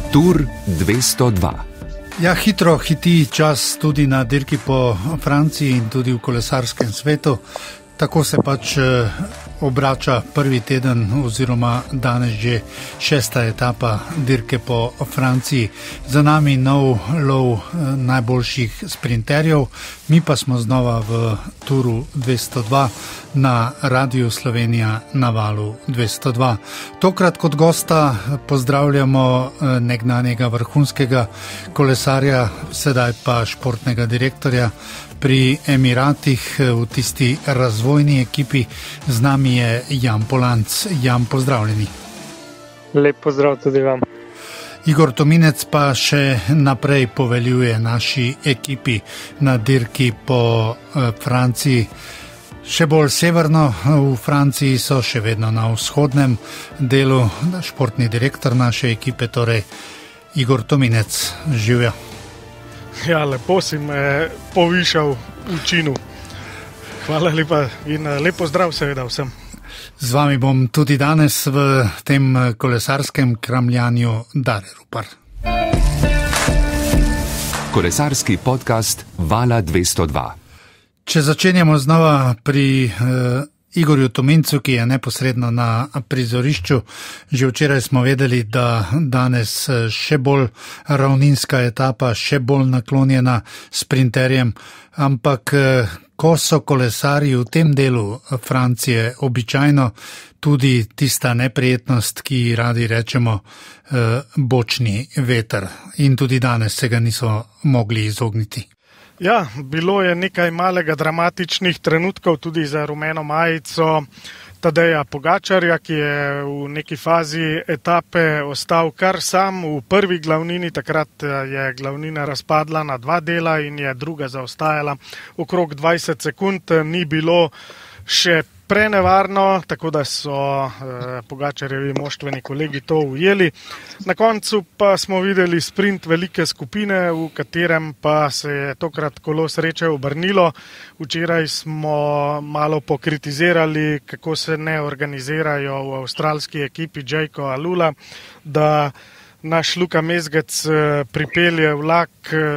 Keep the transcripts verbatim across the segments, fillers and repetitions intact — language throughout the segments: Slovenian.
Tour dvesto dva. Ja, hitro hiti čas tudi na dirki po Franciji in tudi v kolesarskem svetu. Tako se pač obrača prvi teden oziroma danes že šesta etapa dirke po Franciji. Za nami nov lov najboljših sprinterjev, mi pa smo znova v Touru dvesto dva na Radiu Slovenija na valu dvesto dva. Tokrat kot gosta pozdravljamo nekdanjega vrhunskega kolesarja, sedaj pa športnega direktorja pri Emiratih v tisti razvojni ekipi. Z nami je Jan Polanc. Jan, pozdravljeni. Lep pozdrav tudi vam. Igor Tominec pa še naprej poveljuje naši ekipi na dirki po Franciji. Še bolj severno v Franciji so, še vedno na vzhodnem delu, športni direktor naše ekipe, torej Igor Tominec. Živjo. Ja, lepo si me povišal v činu. Hvala lepa in lep pozdrav seveda vsem. Z vami bom tudi danes v tem kolesarskem kramljanju Dare Rupar. Kolesarski podcast Vala dvesto dva. Če začenjamo znova pri uh, Igorju Tomincu, ki je neposredno na prizorišču. Že včeraj smo vedeli, da danes še bolj ravninska etapa, še bolj naklonjena sprinterjem, ampak ko so kolesarji v tem delu Francije običajno tudi tista neprijetnost, ki radi rečemo bočni veter, in tudi danes se ga niso mogli izogniti. Ja, bilo je nekaj malega dramatičnih trenutkov tudi za rumeno majico Tadeja Pogačarja, ki je v neki fazi etape ostal kar sam v prvi glavnini. Takrat je glavnina razpadla na dva dela in je druga zaostajala okrog dvajset sekund. Ni bilo še prenevarno, tako da so eh, Pogačarjevi moštveni kolegi to ujeli. Na koncu pa smo videli sprint velike skupine, v katerem pa se je tokrat kolo sreče obrnilo. Včeraj smo malo pokritizirali, kako se ne organizirajo v avstralski ekipi Jayco Alula, da naš Luka Mezgec pripelje vlak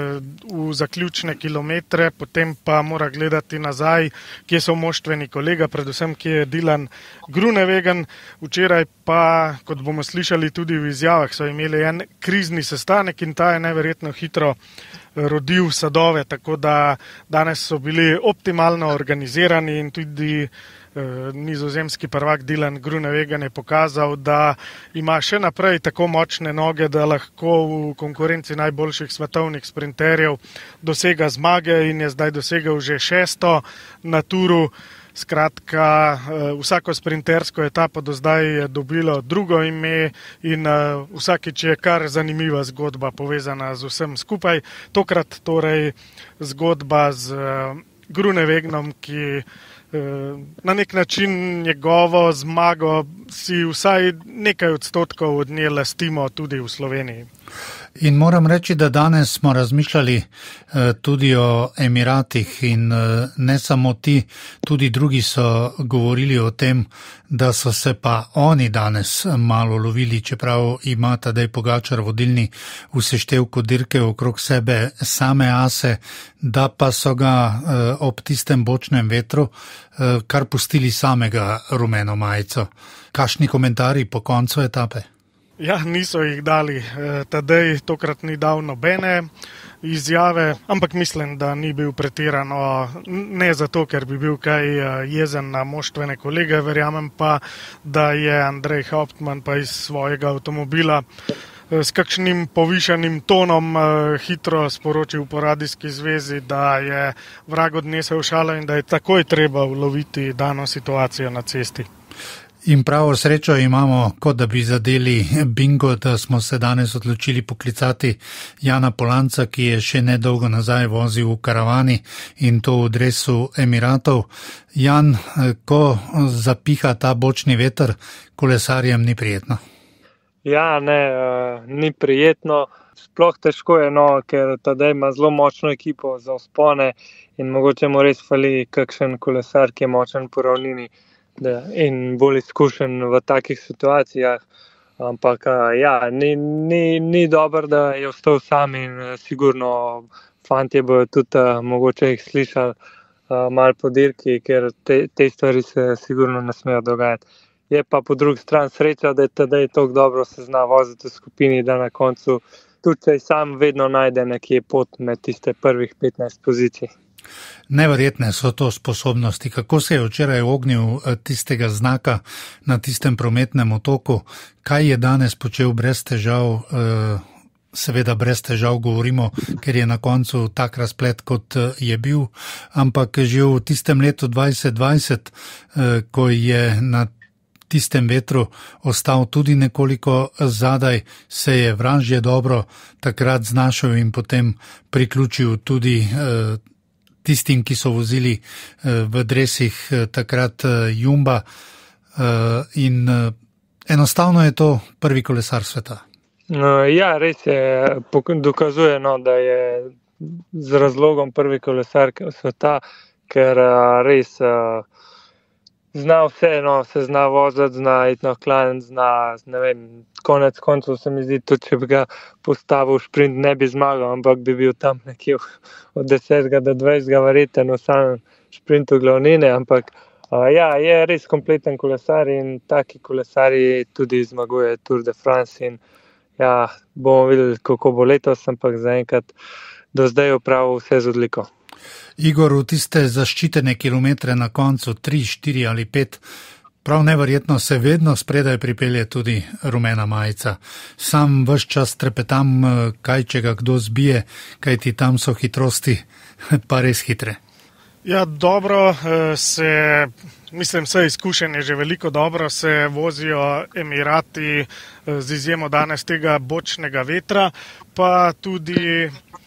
v zaključne kilometre, potem pa mora gledati nazaj, kje so moštveni kolega, predvsem kje je Dylan Groenewegen. Včeraj pa, kot bomo slišali tudi v izjavah, so imeli en krizni sestanek in ta je neverjetno hitro rodil sadove, tako da danes so bili optimalno organizirani in tudi nizozemski prvak Dylan Groenewegen je pokazal, da ima še naprej tako močne noge, da lahko v konkurenci najboljših svetovnih sprinterjev dosega zmage in je zdaj dosegel že šesto na Touru. Skratka, vsako sprintersko etapo do zdaj je dobilo drugo ime in vsakič je kar zanimiva zgodba povezana z vsem skupaj. Tokrat torej zgodba z Groenewegnom, ki na nek način njegovo zmago si vsaj nekaj odstotkov od nje lastimo tudi v Sloveniji. In moram reči, da danes smo razmišljali tudi o Emiratih in ne samo ti, tudi drugi so govorili o tem, da so se pa oni danes malo lovili, čeprav ima Tadej Pogačar vodilni v seštevku dirke okrog sebe same ase, da pa so ga ob tistem bočnem vetru kar pustili samega rumeno majico. Kakšni komentarji po koncu etape? Ja, niso jih dali. Tadej tokrat ni dal nobene izjave, ampak mislim, da ni bil pretirano, ne zato, ker bi bil kaj jezen na moštvene kolege, verjamem pa, da je Andrej Hauptmann pa iz svojega avtomobila s kakšnim povišanim tonom hitro sporočil po radijski zvezi, da je vrag odnesel šalo in da je takoj treba uloviti dano situacijo na cesti. In pravo srečo imamo, kot da bi zadeli bingo, da smo se danes odločili poklicati Jana Polanca, ki je še nedolgo nazaj vozil v karavani in to v dresu Emiratov. Jan, ko zapiha ta bočni veter, kolesarjem ni prijetno. Ja, ne, ni prijetno. Sploh težko je, no, ker Tadej ima zelo močno ekipo za vzpone in mogoče mu res fali kakšen kolesar, ki je močen po ravnini in bolj izkušen v takih situacijah. Ampak ja, ni, ni, ni dobro, da je ostal sam in sigurno fantje bojo tudi mogoče jih slišali malo po dirki, ker te, te stvari se sigurno ne smejo dogajati. Je pa po drugi strani sreča, da je Tadej tako dobro se zna voziti v skupini, da na koncu tudi če sam vedno najde nekje pot med tiste prvih petnajst pozicij. Neverjetne so to sposobnosti. Kako se je včeraj ognil tistega znaka na tistem prometnem otoku? Kaj je danes počel brez težav? Seveda brez težav govorimo, ker je na koncu tak razplet, kot je bil, ampak že v tistem letu dvajset dvajset, ko je na tistem vetru ostal tudi nekoliko zadaj, se je vražje dobro takrat znašel in potem priključil tudi tistim, ki so vozili v dresih takrat Jumba, in enostavno je to prvi kolesar sveta. Ja, res je, dokazuje, no, da je z razlogom prvi kolesar sveta, ker res zna vse, no, se zna voziti, zna iti na klanj, zna, ne vem, konec koncev se mi zdi, tudi če bi ga postavil v šprint, ne bi zmagal, ampak bi bil tam nekje od desetega do dvajsetega verjeten v samem šprintu glavnine, ampak ja, je res kompleten kolesar in taki kolesari tudi zmaguje Tour de France in ja, bomo videli, kako bo letos, ampak zaenkrat do zdaj opravil vse z odliko. Igor, v tiste zaščitene kilometre na koncu, tri, štiri ali pet, prav neverjetno se vedno spredaj pripelje tudi rumena majica. Sam ves čas trepetam, kaj če ga kdo zbije, kaj ti tam so hitrosti, pa res hitre. Ja, dobro se, mislim, vse izkušenje že veliko dobro se vozijo Emirati z izjemo danes tega bočnega vetra, pa tudi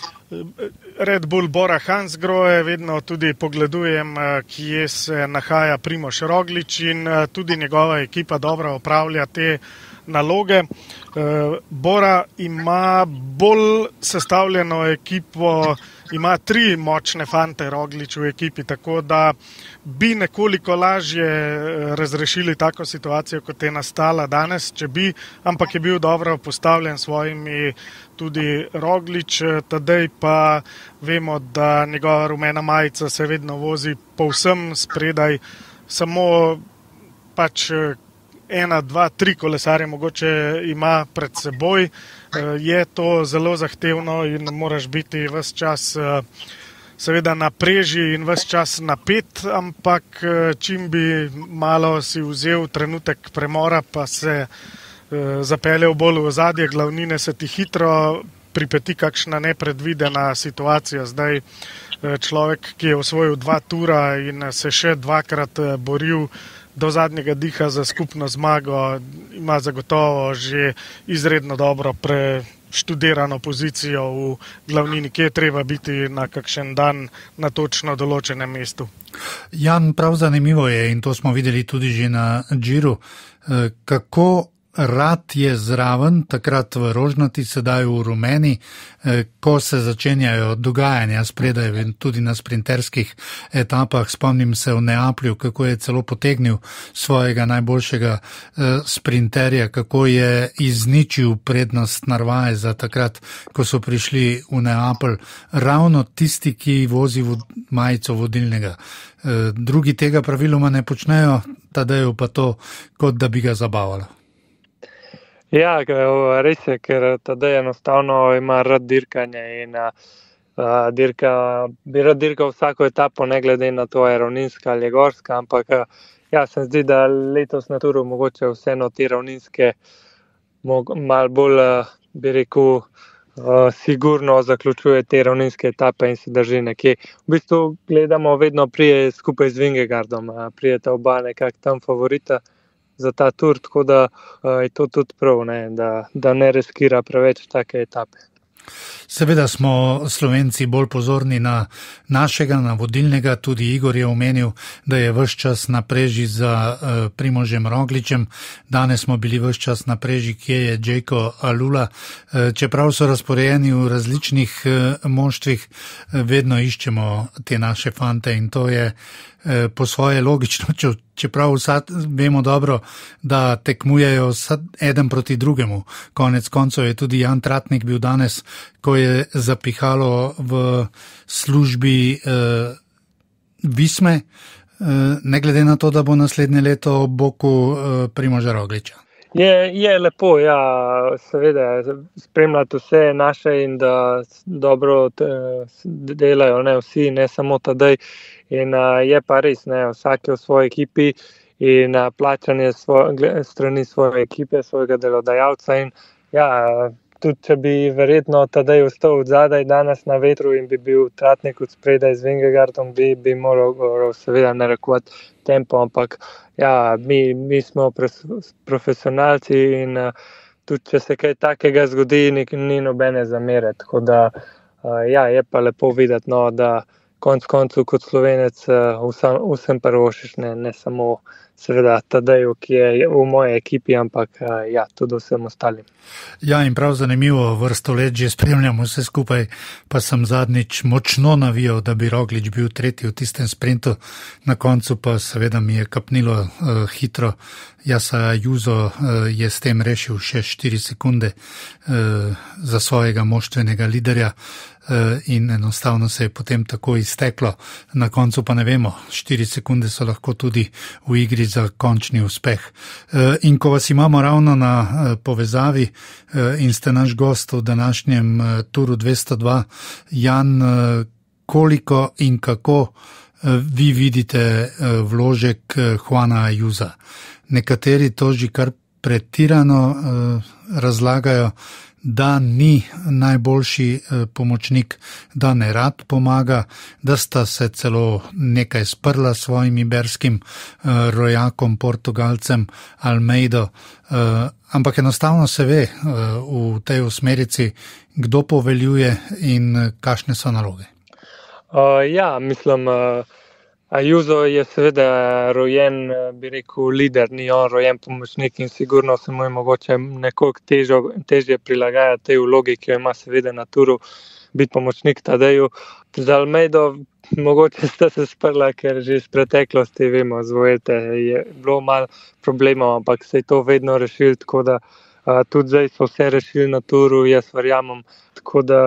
Red Bull Bora Hansgrohe, vedno tudi pogledujem, kje se nahaja Primož Roglič in tudi njegova ekipa dobro opravlja te naloge. Bora ima bolj sestavljeno ekipo, ima tri močne fante Roglič v ekipi, tako da bi nekoliko lažje razrešili tako situacijo, kot je nastala danes, če bi, ampak je bil dobro postavljen svojimi tudi Roglič. Tadej pa vemo, da njegova rumena majica se vedno vozi povsem spredaj, samo pač ena, dva, tri kolesarje mogoče ima pred seboj. Je to zelo zahtevno in moraš biti ves čas seveda na preži in ves čas napet, ampak čim bi malo si vzel trenutek premora, pa se zapeljal bolj v ozadje glavnine, se ti hitro pripeti kakšna nepredvidena situacija. Zdaj človek, ki je osvojil dva tura in se še dvakrat boril do zadnjega diha za skupno zmago, ima zagotovo že izredno dobro preštudirano pozicijo v glavnini, ki je treba biti na kakšen dan na točno določenem mestu. Jan, prav zanimivo je, in to smo videli tudi že na Giru, kako rad je zraven, takrat v rožnati, sedaj v rumeni, ko se začenjajo dogajanja spredaj tudi na sprinterskih etapah. Spomnim se v Neaplju, kako je celo potegnil svojega najboljšega sprinterja, kako je izničil prednost Narvaeza takrat, ko so prišli v Neapelj. Ravno tisti, ki vozi majico vodilnega. Drugi tega praviloma ne počnejo, Tadeju pa to, kot da bi ga zabavalo. Ja, res je, ker Tadej enostavno ima rad dirkanje in uh, dirka, bi rad dirkal vsako etapo, ne glede na to, je ravninska ali gorska, ampak ja, se zdi, da letos na turu mogoče vseeno te ravninske malo bolj, bi rekel, uh, sigurno zaključuje te ravninske etape in se drži nekje. V bistvu gledamo vedno prije skupaj z Vingegardom, prijeta oba nekak tam favorita za ta tur, tako da uh, je to tudi prav, ne, da, da ne riskira preveč take etape. Seveda smo Slovenci bolj pozorni na našega, na vodilnega, tudi Igor je omenil, da je ves čas na preži za uh, Primožem Rogličem, danes smo bili ves čas na preži, kje je Džejko Alula, uh, čeprav so razporejeni v različnih uh, moštvih, uh, vedno iščemo te naše fante in to je po svoje logično, čeprav vsad vemo dobro, da tekmujejo eden proti drugemu. Konec koncev je tudi Jan Tratnik bil danes, ko je zapihalo v službi eh, Visme, eh, ne glede na to, da bo naslednje leto ob boku eh, Primoža Rogliča. Je, je lepo, ja, seveda, spremljati vse naše in da dobro delajo, ne vsi, ne samo Tadej. In uh, je pa res, ne, vsake v svoji ekipi in uh, plačanje svoje, strani svoje ekipe, svojega delodajalca. In ja, tudi če bi verjetno Tadej ostal odzadaj danes na vetru in bi bil Tratnik od spredaj z Vingegaardom, bi, bi moral seveda narekovati tempo, ampak ja, mi, mi smo profesionalci in uh, tudi če se kaj takega zgodi, ni, ni nobene zamere. Tako da uh, ja, je pa lepo videti, no, da konc koncu kot Slovenec uh, vsem, vsem prvošiš, ne, ne samo seveda Tadeju, ki je v moji ekipi, ampak uh, ja, tudi vsem ostalim. Ja, in prav zanimivo, vrsto let že spremljamo vse skupaj, pa sem zadnjič močno navijal, da bi Roglič bil tretji v tistem sprintu, na koncu pa seveda mi je kapnilo uh, hitro. Jasa Juzo uh, je s tem rešil še štiri sekunde uh, za svojega moštvenega liderja uh, in enostavno se je potem tako izteklo. Na koncu pa ne vemo, štiri sekunde so lahko tudi v igri za končni uspeh. Uh, in ko vas imamo ravno na uh, povezavi uh, in ste naš gost v današnjem uh, Turu dvesto dva, Jan, uh, koliko in kako uh, vi vidite uh, vložek uh, Juana Ajuza? Nekateri to že kar pretirano uh, razlagajo, da ni najboljši uh, pomočnik, da ne rad pomaga, da sta se celo nekaj sprla s svojim iberskim uh, rojakom, Portugalcem Almeido, uh, ampak enostavno se ve uh, v tej usmerici, kdo poveljuje in uh, kakšne so naloge. Uh, ja, mislim... Uh... Ajuzo je seveda rojen, bi rekel, lider, ni on rojen pomočnik in sigurno se mu je mogoče nekoliko težo, težje prilagajati tej vlogi, ki jo ima seveda na Turu, biti pomočnik Tadeju. Za Almeido mogoče sta se sprla, ker že iz preteklosti vemo, zvojete, je bilo malo problemov, ampak se je to vedno rešil, tako da a, tudi zdaj so vse rešili na Turu, jaz verjamem. Tako da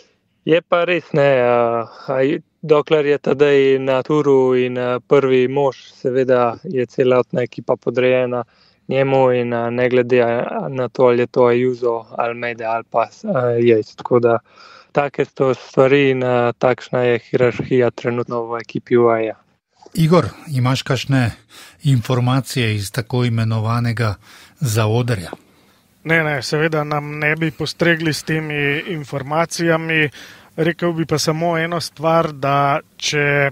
je pa res ne, a, a, dokler je Tadej na Turu in prvi mož, seveda je celotna ekipa podrejena njemu in ne glede na to, ali je to Ajuzo, Almeida ali pa Yates. Tako da take so stvari in takšna je hierarhija trenutno v ekipi U A E. Igor, imaš kakšne informacije iz tako imenovanega zaodrja? Ne, ne, seveda nam ne bi postregli s temi informacijami. Rekel bi pa samo eno stvar, da če e,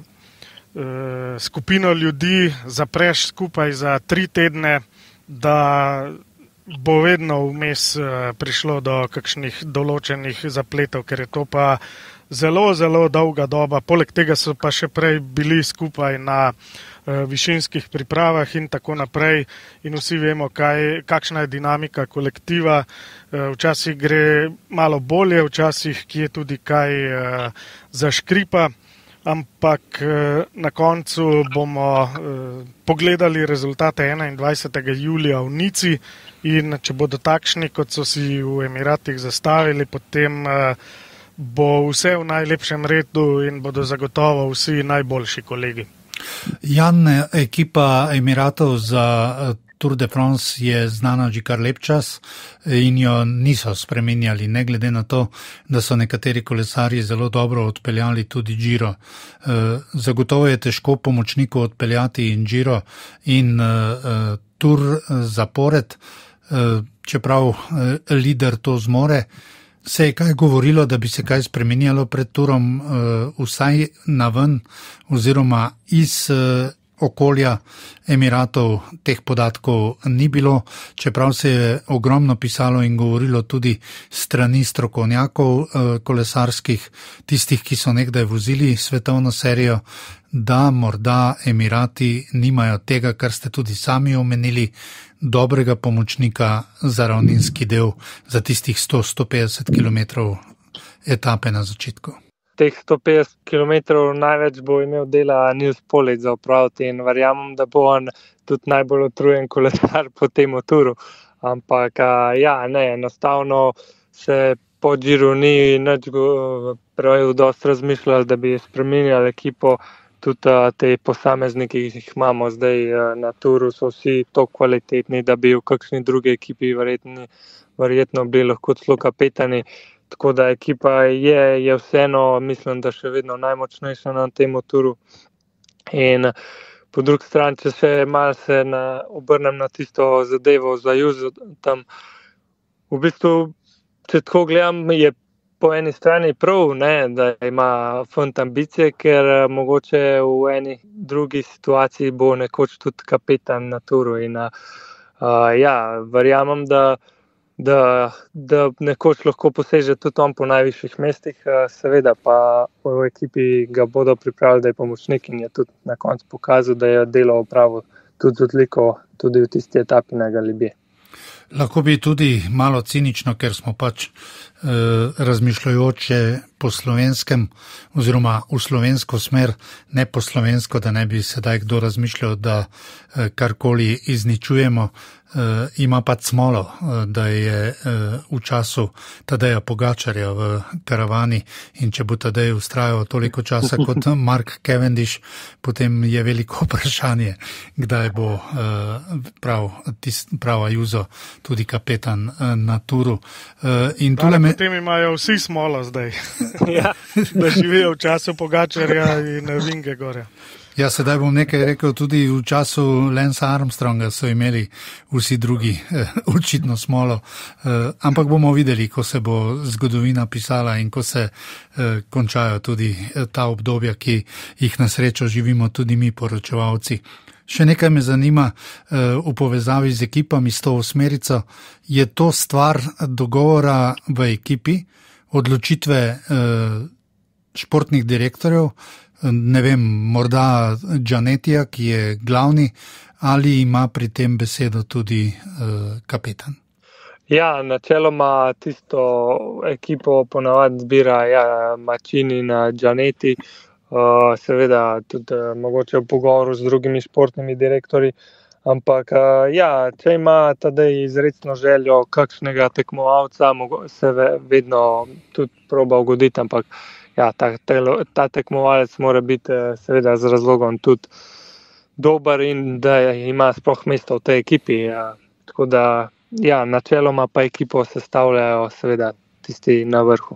skupino ljudi zapreš skupaj za tri tedne, da bo vedno vmes e, prišlo do kakšnih določenih zapletov, ker je to pa zelo, zelo dolga doba. Poleg tega so pa še prej bili skupaj na e, višinskih pripravah in tako naprej in vsi vemo, kaj, kakšna je dinamika kolektiva. Včasih gre malo bolje, včasih kje tudi kaj uh, zaškripa, ampak uh, na koncu bomo uh, pogledali rezultate enaindvajsetega julija v Nici in če bodo takšni, kot so si v Emiratih zastavili, potem uh, bo vse v najlepšem redu in bodo zagotovo vsi najboljši kolegi. Jan, ekipa Emiratov za Tour de France je znana že kar lep čas in jo niso spremenjali, ne glede na to, da so nekateri kolesarji zelo dobro odpeljali tudi Giro. Zagotovo je težko pomočniku odpeljati in Giro in uh, Tour zapored, uh, čeprav uh, lider to zmore. Se je kaj govorilo, da bi se kaj spremenjalo pred turom, uh, vsaj naven oziroma iz uh, okolja Emiratov teh podatkov ni bilo, čeprav se je ogromno pisalo in govorilo tudi strani strokovnjakov uh, kolesarskih, tistih, ki so nekdaj vozili svetovno serijo, da morda Emirati nimajo tega, kar ste tudi sami omenili, dobrega pomočnika za ravninski del, za tistih sto do sto petdeset kilometrov etape na začetku. teh sto petdeset kilometrov največ bo imel dela Nils Polic za opraviti in verjamem, da bo on tudi najbolj utrujen kolesar po tem turu. Ampak ja, ne, enostavno se po Giru ni nič prav dosti razmišljali, da bi spremenjali ekipo. Tudi te posamezniki, ki jih imamo zdaj na turu, so vsi tako kvalitetni, da bi v kakšni drugi ekipi verjetno, verjetno bili lahko celo kapetani. Tako da ekipa je, je vseeno, mislim, da še vedno najmočnejša na tem turu. In po drugi strani, če se malo se na, obrnem na tisto zadevo za Ajuso, tam v bistvu, če tako gledam, je po eni strani prav, ne, da ima fant ambicije, ker mogoče v eni drugi situaciji bo nekoč tudi kapetan na turu. In uh, ja, verjamem, da, da, da nekoč lahko poseže tudi on po najvišjih mestih, uh, seveda pa v ekipi ga bodo pripravili, da je pomočnik in je tudi na koncu pokazal, da je delo opravil tudi z odliko tudi v tisti etapi na Galibier. Lahko bi tudi malo cinično, ker smo pač eh, razmišljajoče po slovenskem oziroma v slovensko smer, ne po slovensko, da ne bi sedaj kdo razmišljal, da eh, karkoli izničujemo. Uh, ima pa smolo, uh, da je uh, v času Tadeja Pogačarja v karavani in če bo Tadej ustrajal toliko časa kot Mark Cavendish, potem je veliko vprašanje, kdaj bo uh, prav, tis, prav Ajuso tudi kapetan uh, na turu. Uh, in Dale, me... Potem imajo vsi smolo zdaj, ja. Da živijo v času Pogačarja in Vingegorja. Ja, sedaj bom nekaj rekel, tudi v času Lansa Armstronga so imeli vsi drugi eh, očitno smolo, eh, ampak bomo videli, ko se bo zgodovina pisala in ko se eh, končajo tudi eh, ta obdobja, ki jih na srečo živimo tudi mi poročevalci. Še nekaj me zanima eh, v povezavi z ekipami, s to osmerico, je to stvar dogovora v ekipi, odločitve eh, športnih direktorjev, ne vem, morda Gianetija, ki je glavni, ali ima pri tem besedo tudi uh, kapetan? Ja, načeloma tisto ekipo ponavadi zbira ja, Mačini na Gianetti, uh, seveda tudi uh, mogoče v pogovoru z drugimi športnimi direktorji, ampak uh, ja, če ima Tadej izrecno željo kakšnega tekmovalca, se vedno tudi proba ugoditi, ampak ja, ta, ta tekmovalec mora biti seveda z razlogom tudi dober in da ima sploh mesto v tej ekipi. Ja. Tako da, ja, načeloma pa ekipo sestavljajo seveda tisti na vrhu.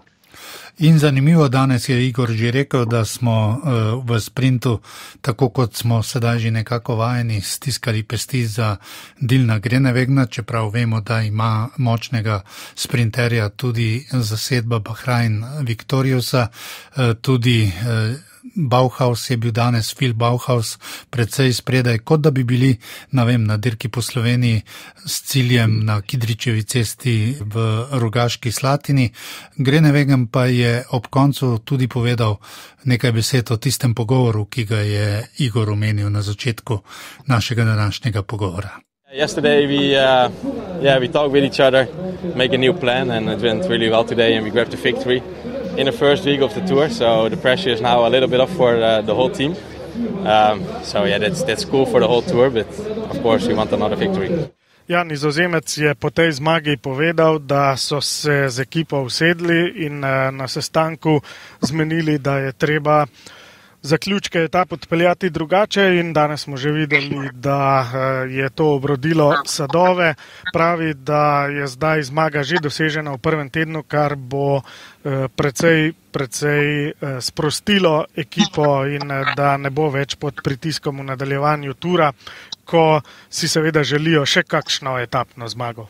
In zanimivo, danes je Igor že rekel, da smo uh, v sprintu, tako kot smo sedaj že nekako vajeni, stiskali pesti za Dilna Groenewegna, čeprav vemo, da ima močnega sprinterja tudi zasedba Bahrain Victoriousa, uh, tudi uh, Bauhaus je bil danes, Phil Bauhaus, predvsej spredaj, kot da bi bili, ne vem, na dirki po Sloveniji s ciljem na Kidričevi cesti v Rogaški Slatini. Groenewegen pa je ob koncu tudi povedal nekaj besed o tistem pogovoru, ki ga je Igor omenil na začetku našega današnjega pogovora. Yesterday we uh, yeah we talked with each other, make a new plan, and it went really well today, and we grabbed the victory in the first week of the tour. So the pressure is now a little bit off for uh, the whole team. Um, so yeah, that's that's cool for the whole tour, but of course we want another victory. Ja, Nizozemec je po tej zmagi povedal, da so se z ekipo usedli in uh, na sestanku zmenili, da je treba zaključke etap odpeljati drugače in danes smo že videli, da je to obrodilo sadove. Pravi, da je zdaj zmaga že dosežena v prvem tednu, kar bo precej, precej sprostilo ekipo in da ne bo več pod pritiskom v nadaljevanju tura, ko si seveda želijo še kakšno etapno zmago.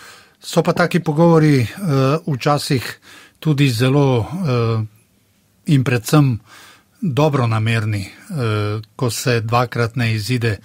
So pa taki pogovori uh, včasih tudi zelo uh, in predvsem dobro namerni, ko se dvakrat ne izide.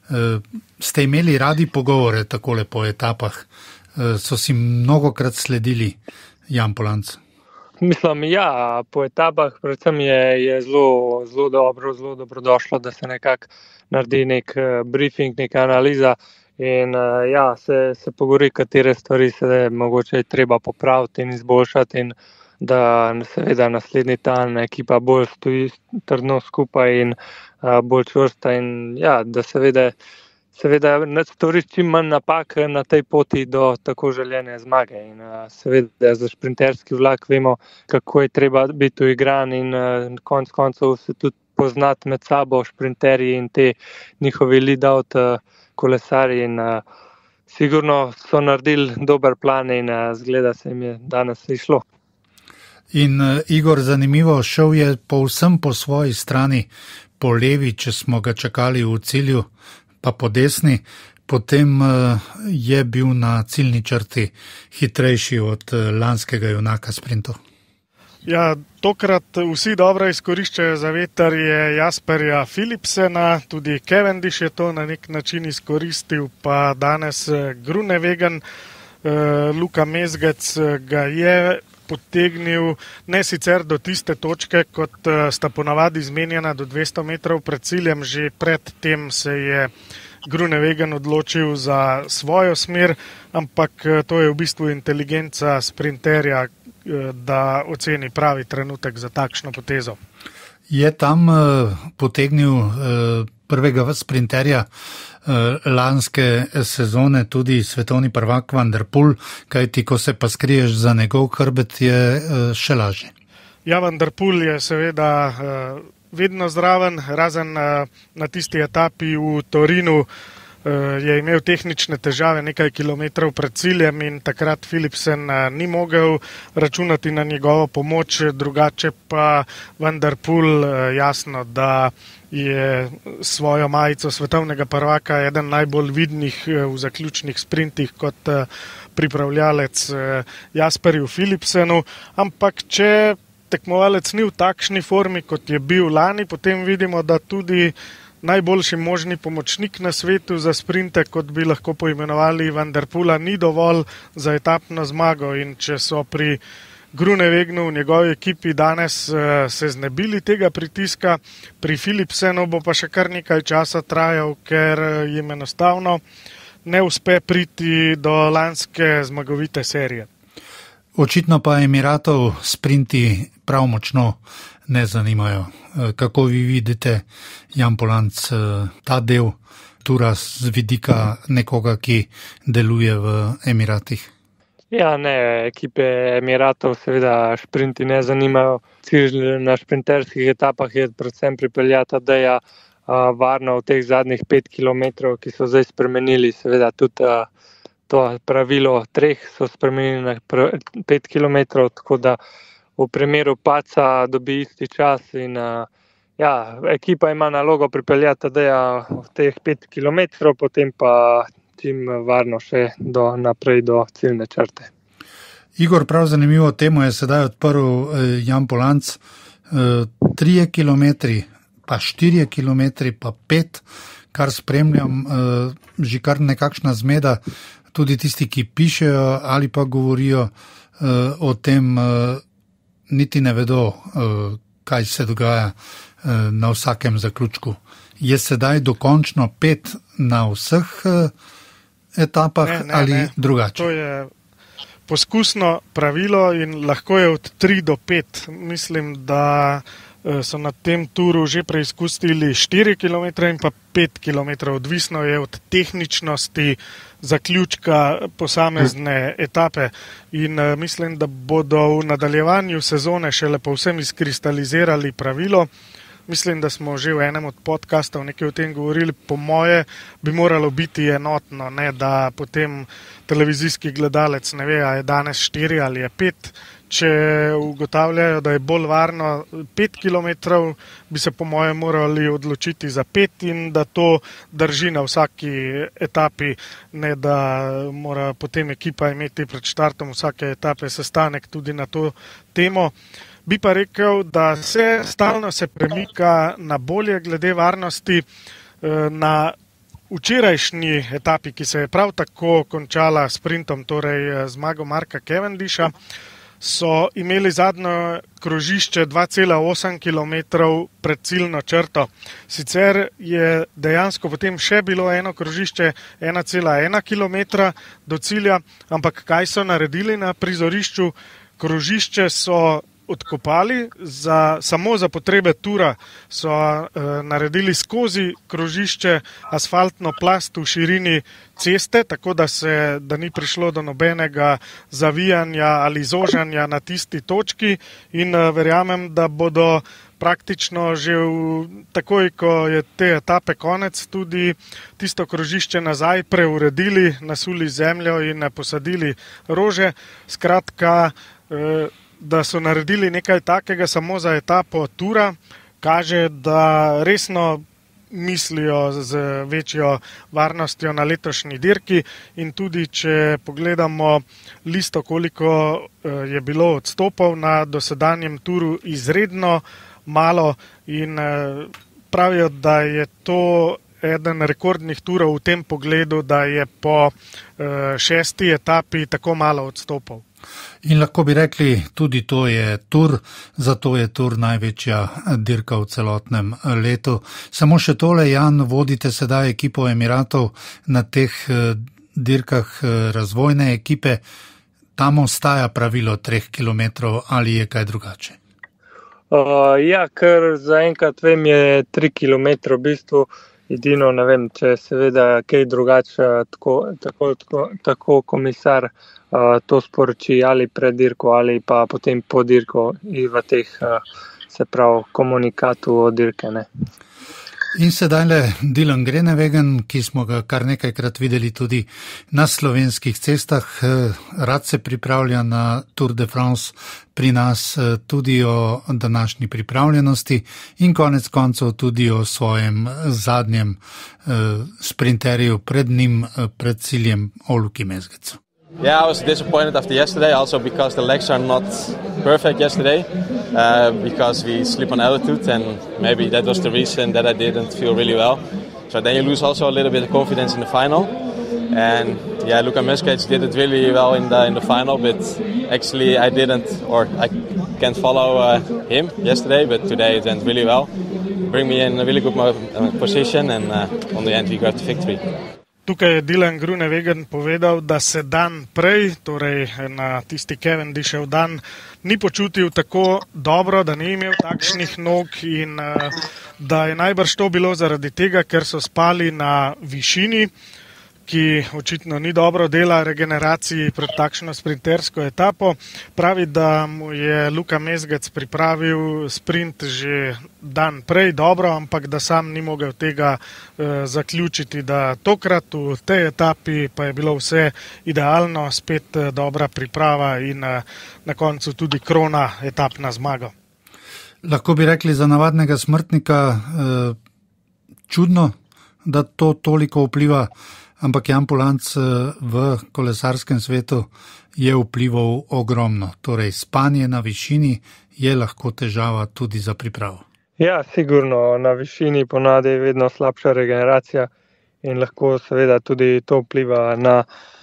Ste imeli radi pogovore takole po etapah? So si mnogokrat sledili, Jan Polanc? Mislim, ja, po etapah predvsem je, je zelo, zelo dobro, zelo dobrodošlo, da se nekako naredi nek briefing, neka analiza in ja, se, se pogovori, katere stvari se mogoče treba popraviti in izboljšati in da seveda naslednji dan ekipa bolj stoji trdno skupaj in uh, bolj čvrsta in ja, da seveda, seveda storiš čim manj napak na tej poti do tako željene zmage. In uh, seveda za šprinterski vlak vemo, kako je treba biti uigran in uh, konc koncev se tudi poznati med sabo šprinterji in te njihovi lead-out uh, kolesarji in uh, sigurno so naredili dober plan in uh, zgleda se jim je danes išlo. In uh, Igor, zanimivo, šel je povsem po svoji strani, po levi, če smo ga čakali v cilju, pa po desni, potem uh, je bil na ciljni črti hitrejši od uh, lanskega junaka sprintov. Ja, tokrat vsi dobro izkoriščajo za veter je Jasperja Philipsena, tudi Cavendish je to na nek način izkoristil, pa danes Groenewegen, Luka Mezgec ga je potegnil ne sicer do tiste točke, kot sta ponavadi izmenjena do dvesto metrov pred ciljem, že pred tem se je Groenewegen odločil za svojo smer, ampak to je v bistvu inteligenca sprinterja, da oceni pravi trenutek za takšno potezo. Je tam uh, potegnil uh, prvega sprinterja uh, lanske sezone tudi svetovni prvak Van der Poel, kajti ko se pa skriješ za njegov hrbet, je uh, še lažje. Ja, Van der Poel je seveda uh, vedno zraven, razen uh, na tisti etapi v Torinu, je imel tehnične težave nekaj kilometrov pred ciljem in takrat Philipsen ni mogel računati na njegovo pomoč, drugače pa Van der Poel jasno, da je svojo majico svetovnega prvaka eden najbolj vidnih v zaključnih sprintih kot pripravljalec Jasperju Philipsenu, ampak če tekmovalec ni v takšni formi, kot je bil lani, potem vidimo, da tudi najboljši možni pomočnik na svetu za sprinte, kot bi lahko poimenovali Van der Poela, ni dovolj za etapno zmago in če so pri Groenewegenu v njegovi ekipi danes se znebili tega pritiska, pri Philipsenu bo pa še kar nekaj časa trajal, ker jim enostavno ne uspe priti do lanske zmagovite serije. Očitno pa Emiratov sprinti prav močno ne zanimajo. Kako vi vidite, Jan Polanc, ta del tura z vidika nekoga, ki deluje v Emiratih? Ja, ne, ekipe Emiratov seveda šprinti ne zanimajo. Cilj na šprinterskih etapah je predvsem pripeljati Tadeja varno v teh zadnjih pet kilometrov, ki so zdaj spremenili. Seveda tudi to pravilo treh so spremenili na pet kilometrov, tako da v primeru paca dobi isti čas in ja, ekipa ima nalogo pripeljati Tadeja v teh pet kilometrov, potem pa čim varno še do, naprej do ciljne črte. Igor, prav zanimivo temo je sedaj odprl Jan Polanc. Trije kilometri, pa štirje kilometri, pa pet, kar spremljam, že kar nekakšna zmeda, tudi tisti, ki pišejo ali pa govorijo o tem, niti ne vedo, kaj se dogaja na vsakem zaključku. Je sedaj dokončno pet na vseh etapah ne, ne, ali ne. Drugače? To je poskusno pravilo in lahko je od tri do pet. Mislim, da so na tem turu že preizkusili štiri kilometre in pa pet kilometrov. Odvisno je od tehničnosti zaključka posamezne etape in mislim, da bodo v nadaljevanju sezone šele povsem izkristalizirali pravilo. Mislim, da smo že v enem od podcastov nekaj o tem govorili. Po moje bi moralo biti enotno, ne, da potem televizijski gledalec ne ve, a je danes štiri ali je pet. Če ugotavljajo, da je bolj varno pet kilometrov, bi se po moje morali odločiti za pet in da to drži na vsaki etapi, ne da mora potem ekipa imeti pred štartom vsake etape sestanek tudi na to temo. Bi pa rekel, da se stalno se premika na bolje glede varnosti. Na včerajšnji etapi, ki se je prav tako končala sprintom, torej zmago Marka Cavendisha, so imeli zadnjo krožišče dva cela osem kilometrov pred ciljno črto. Sicer je dejansko potem še bilo eno krožišče ena cela ena kilometra do cilja, ampak kaj so naredili na prizorišču? krožišče so odkopali, za, samo za potrebe tura so uh, naredili skozi krožišče asfaltno plast v širini ceste, tako da, se, da ni prišlo do nobenega zavijanja ali zožanja na tisti točki in uh, verjamem, da bodo praktično že v, takoj, ko je te etape konec, tudi tisto krožišče nazaj preuredili, nasuli zemljo in posadili rože. Skratka, uh, da so naredili nekaj takega samo za etapo tura, kaže, da resno mislijo z večjo varnostjo na letošnji dirki in tudi, če pogledamo listo, koliko je bilo odstopov na dosedanjem turu, izredno malo in pravijo, da je to eden rekordnih turov v tem pogledu, da je po šesti etapi tako malo odstopov. In lahko bi rekli, tudi to je tur, zato je tur največja dirka v celotnem letu. Samo še tole, Jan, vodite sedaj ekipo Emiratov na teh dirkah razvojne ekipe. Tam ostaja pravilo treh kilometrov ali je kaj drugače? Uh, ja, ker zaenkrat vem, je tri kilometre v bistvu. Edino ne vem, če seveda kaj drugače, tako, tako, tako, tako komisar uh, to sporoči ali pred dirko ali pa potem po dirko in v teh, uh, se pravi, komunikatu o dirke. Ne. In sedaj le Dylan Groenewegen, ki smo ga kar nekajkrat videli tudi na slovenskih cestah, rad se pripravlja na Tour de France pri nas, tudi o današnji pripravljenosti in konec koncev tudi o svojem zadnjem sprinterju pred njim, pred ciljem o Luki Mezgecu. Yeah, I was disappointed after yesterday, also because the legs are not perfect yesterday, uh, because we sleep on altitude, and maybe that was the reason that I didn't feel really well. So then you lose also a little bit of confidence in the final. And yeah, Luka Mezgec did it really well in the in the final, but actually I didn't, or I can't follow uh, him yesterday, but today it went really well. Bring me in a really good uh, position, and uh, on the end we got the victory. Tukaj je Dylan Groenewegen povedal, da se dan prej, torej na tisti Cavendishov dan, ni počutil tako dobro, da ni imel takšnih nog in da je najbrž to bilo zaradi tega, ker so spali na višini, ki očitno ni dobro dela regeneraciji pred takšno sprintersko etapo. Pravi, da mu je Luka Mezgec pripravil sprint že dan prej dobro, ampak da sam ni mogel tega eh, zaključiti, da tokrat v tej etapi pa je bilo vse idealno, spet eh, dobra priprava in eh, na koncu tudi krona etapna zmaga. Lahko bi rekli za navadnega smrtnika eh, čudno, da to toliko vpliva, ampak Jan Polanc v kolesarskem svetu je vplival ogromno. Torej, spanje na višini je lahko težava tudi za pripravo. Ja, sigurno, na višini ponavadi je vedno slabša regeneracija in lahko seveda tudi to vpliva na,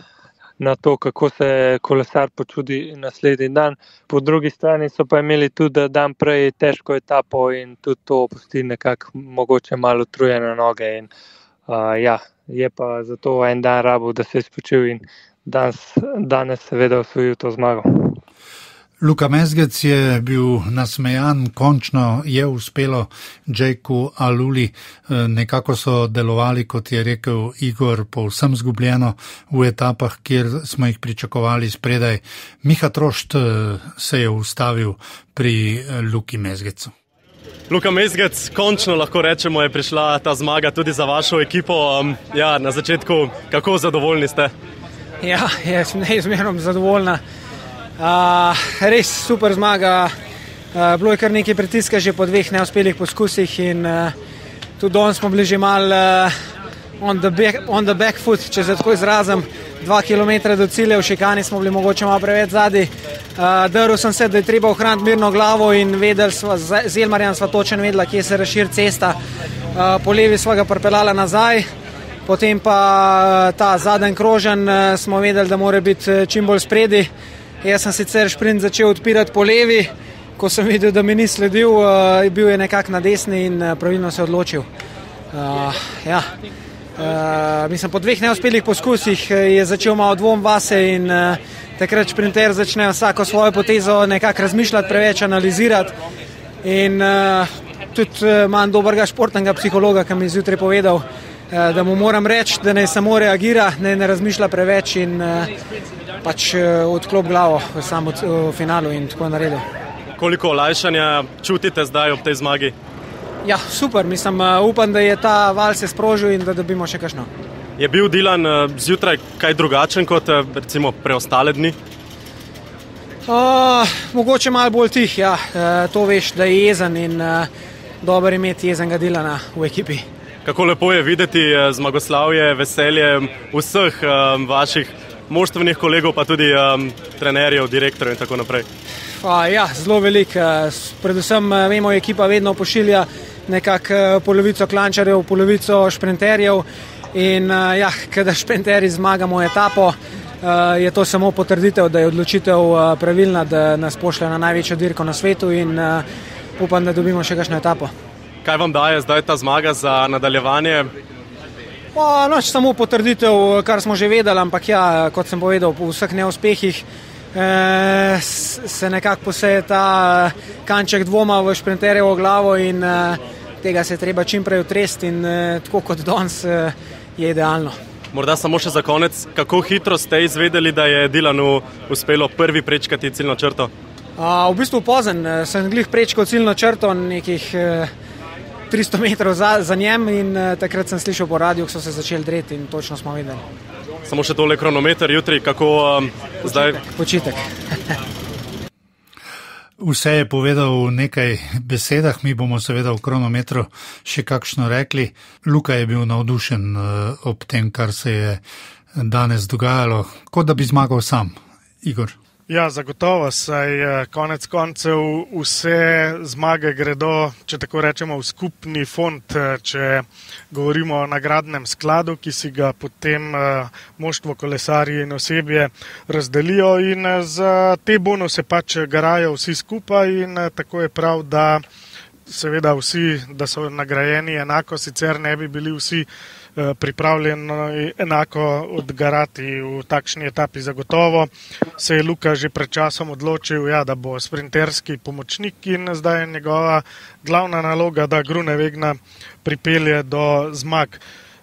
na to, kako se kolesar počuti naslednji dan. Po drugi strani so pa imeli tudi dan prej težko etapo in tudi to pusti nekako mogoče malo utrujene noge in uh, ja, je pa zato en dan rabil, da se je spočil in danes, danes seveda osvojil to zmago. Luka Mezgec je bil nasmejan, končno je uspelo Jakeu Aluli, nekako so delovali, kot je rekel Igor, povsem zgubljeno v etapah, kjer smo jih pričakovali spredaj. Miha Trošt se je ustavil pri Luki Mezgecu. Luka Mezgec, končno lahko rečemo, je prišla ta zmaga tudi za vašo ekipo. Ja, na začetku, kako zadovoljni ste? Ja, jaz sem neizmerno zadovoljna. Uh, res super zmaga. Uh, bilo je kar nekaj pritiska že po dveh neuspelih poskusih in uh, tudi danes smo bili že malo uh, on, on the back foot, če se tako izrazim. Dva kilometra do cilja, v šikani smo bili mogoče malo preveč zadaj. Uh, drl sem se, da je treba ohraniti mirno glavo in vedeli sva, z Elmarjem sva točno vedela, kje se razširi cesta. Uh, po levi sva ga pripeljala nazaj, potem pa uh, ta zadnji krožen uh, smo vedeli, da mora biti čim bolj spredi. Jaz sem sicer šprint začel odpirati po levi, ko sem videl, da mi ni sledil, uh, bil je nekako na desni in uh, pravilno se odločil. Uh, ja. Uh, mislim, po dveh neuspelih poskusih je začel malo dvom vase in uh, takrat šprinter začne vsako svojo potezo nekako razmišljati, preveč analizirati in uh, tudi uh, imam dobrega športnega psihologa, ki mi je zjutraj povedal, uh, da mu moram reči, da ne samo reagira, ne, ne razmišlja preveč in uh, pač uh, odklop glavo v samo v finalu in tako naredil. Koliko olajšanja čutite zdaj ob tej zmagi? Ja, super, mislim, uh, upam, da je ta val se sprožil in da dobimo še kakšno. Je bil Dylan uh, zjutraj kaj drugačen kot uh, recimo preostale dni? Uh, mogoče malo bolj tih, ja. Uh, to veš, da je jezen in uh, dobro imeti jezenega Dylana v ekipi. Kako lepo je videti uh, zmagoslavje, veselje vseh uh, vaših moštvenih kolegov, pa tudi um, trenerjev, direktorjev in tako naprej. Uh, ja, zelo velik. Uh, predvsem uh, vemo, ekipa vedno pošilja nekako uh, polovico klančarjev, polovico šprinterjev in uh, ja, kada šprinterji zmagamo etapo, Uh, je to samo potrditev, da je odločitev uh, pravilna, da nas pošlje na največjo dirko na svetu in uh, upam, da dobimo še kakšno etapo. Kaj vam daje zdaj ta zmaga za nadaljevanje? Pa, noč samo potrditev, kar smo že vedeli, ampak ja, kot sem povedal, po vseh neuspehih eh, se nekako poseje ta kanček dvoma v šprinterjevo glavo in eh, tega se je treba čim prej utresti in eh, tako kot danes eh, je idealno. Morda samo še za konec, kako hitro ste izvedeli, da je Dylanu uspelo prvi prečkati ciljno črto? A, v bistvu pozen, sem glih prečkal ciljno črto nekih eh, tristo metrov za, za njem in eh, takrat sem slišal po radiju, ko so se začeli dreti in točno smo videli. Samo še tole kronometer jutri, kako um, počitek, zdaj? Počitek. Vse je povedal v nekaj besedah, mi bomo seveda v kronometru še kakšno rekli. Luka je bil navdušen ob tem, kar se je danes dogajalo, kot da bi zmagal sam. Igor. Ja, zagotovo, saj konec koncev vse zmage gredo, če tako rečemo, v skupni fond, če govorimo o nagradnem skladu, ki si ga potem moštvo, kolesarji in osebje razdelijo in za te bonuse pač garajo vsi skupaj in tako je prav, da seveda vsi, da so nagrajeni enako, sicer ne bi bili vsi pripravljeni enako odgarati v takšni etapi. Zagotovo se je Luka že pred časom odločil, ja, da bo sprinterski pomočnik in zdaj je njegova glavna naloga, da Groenewegna pripelje do zmag.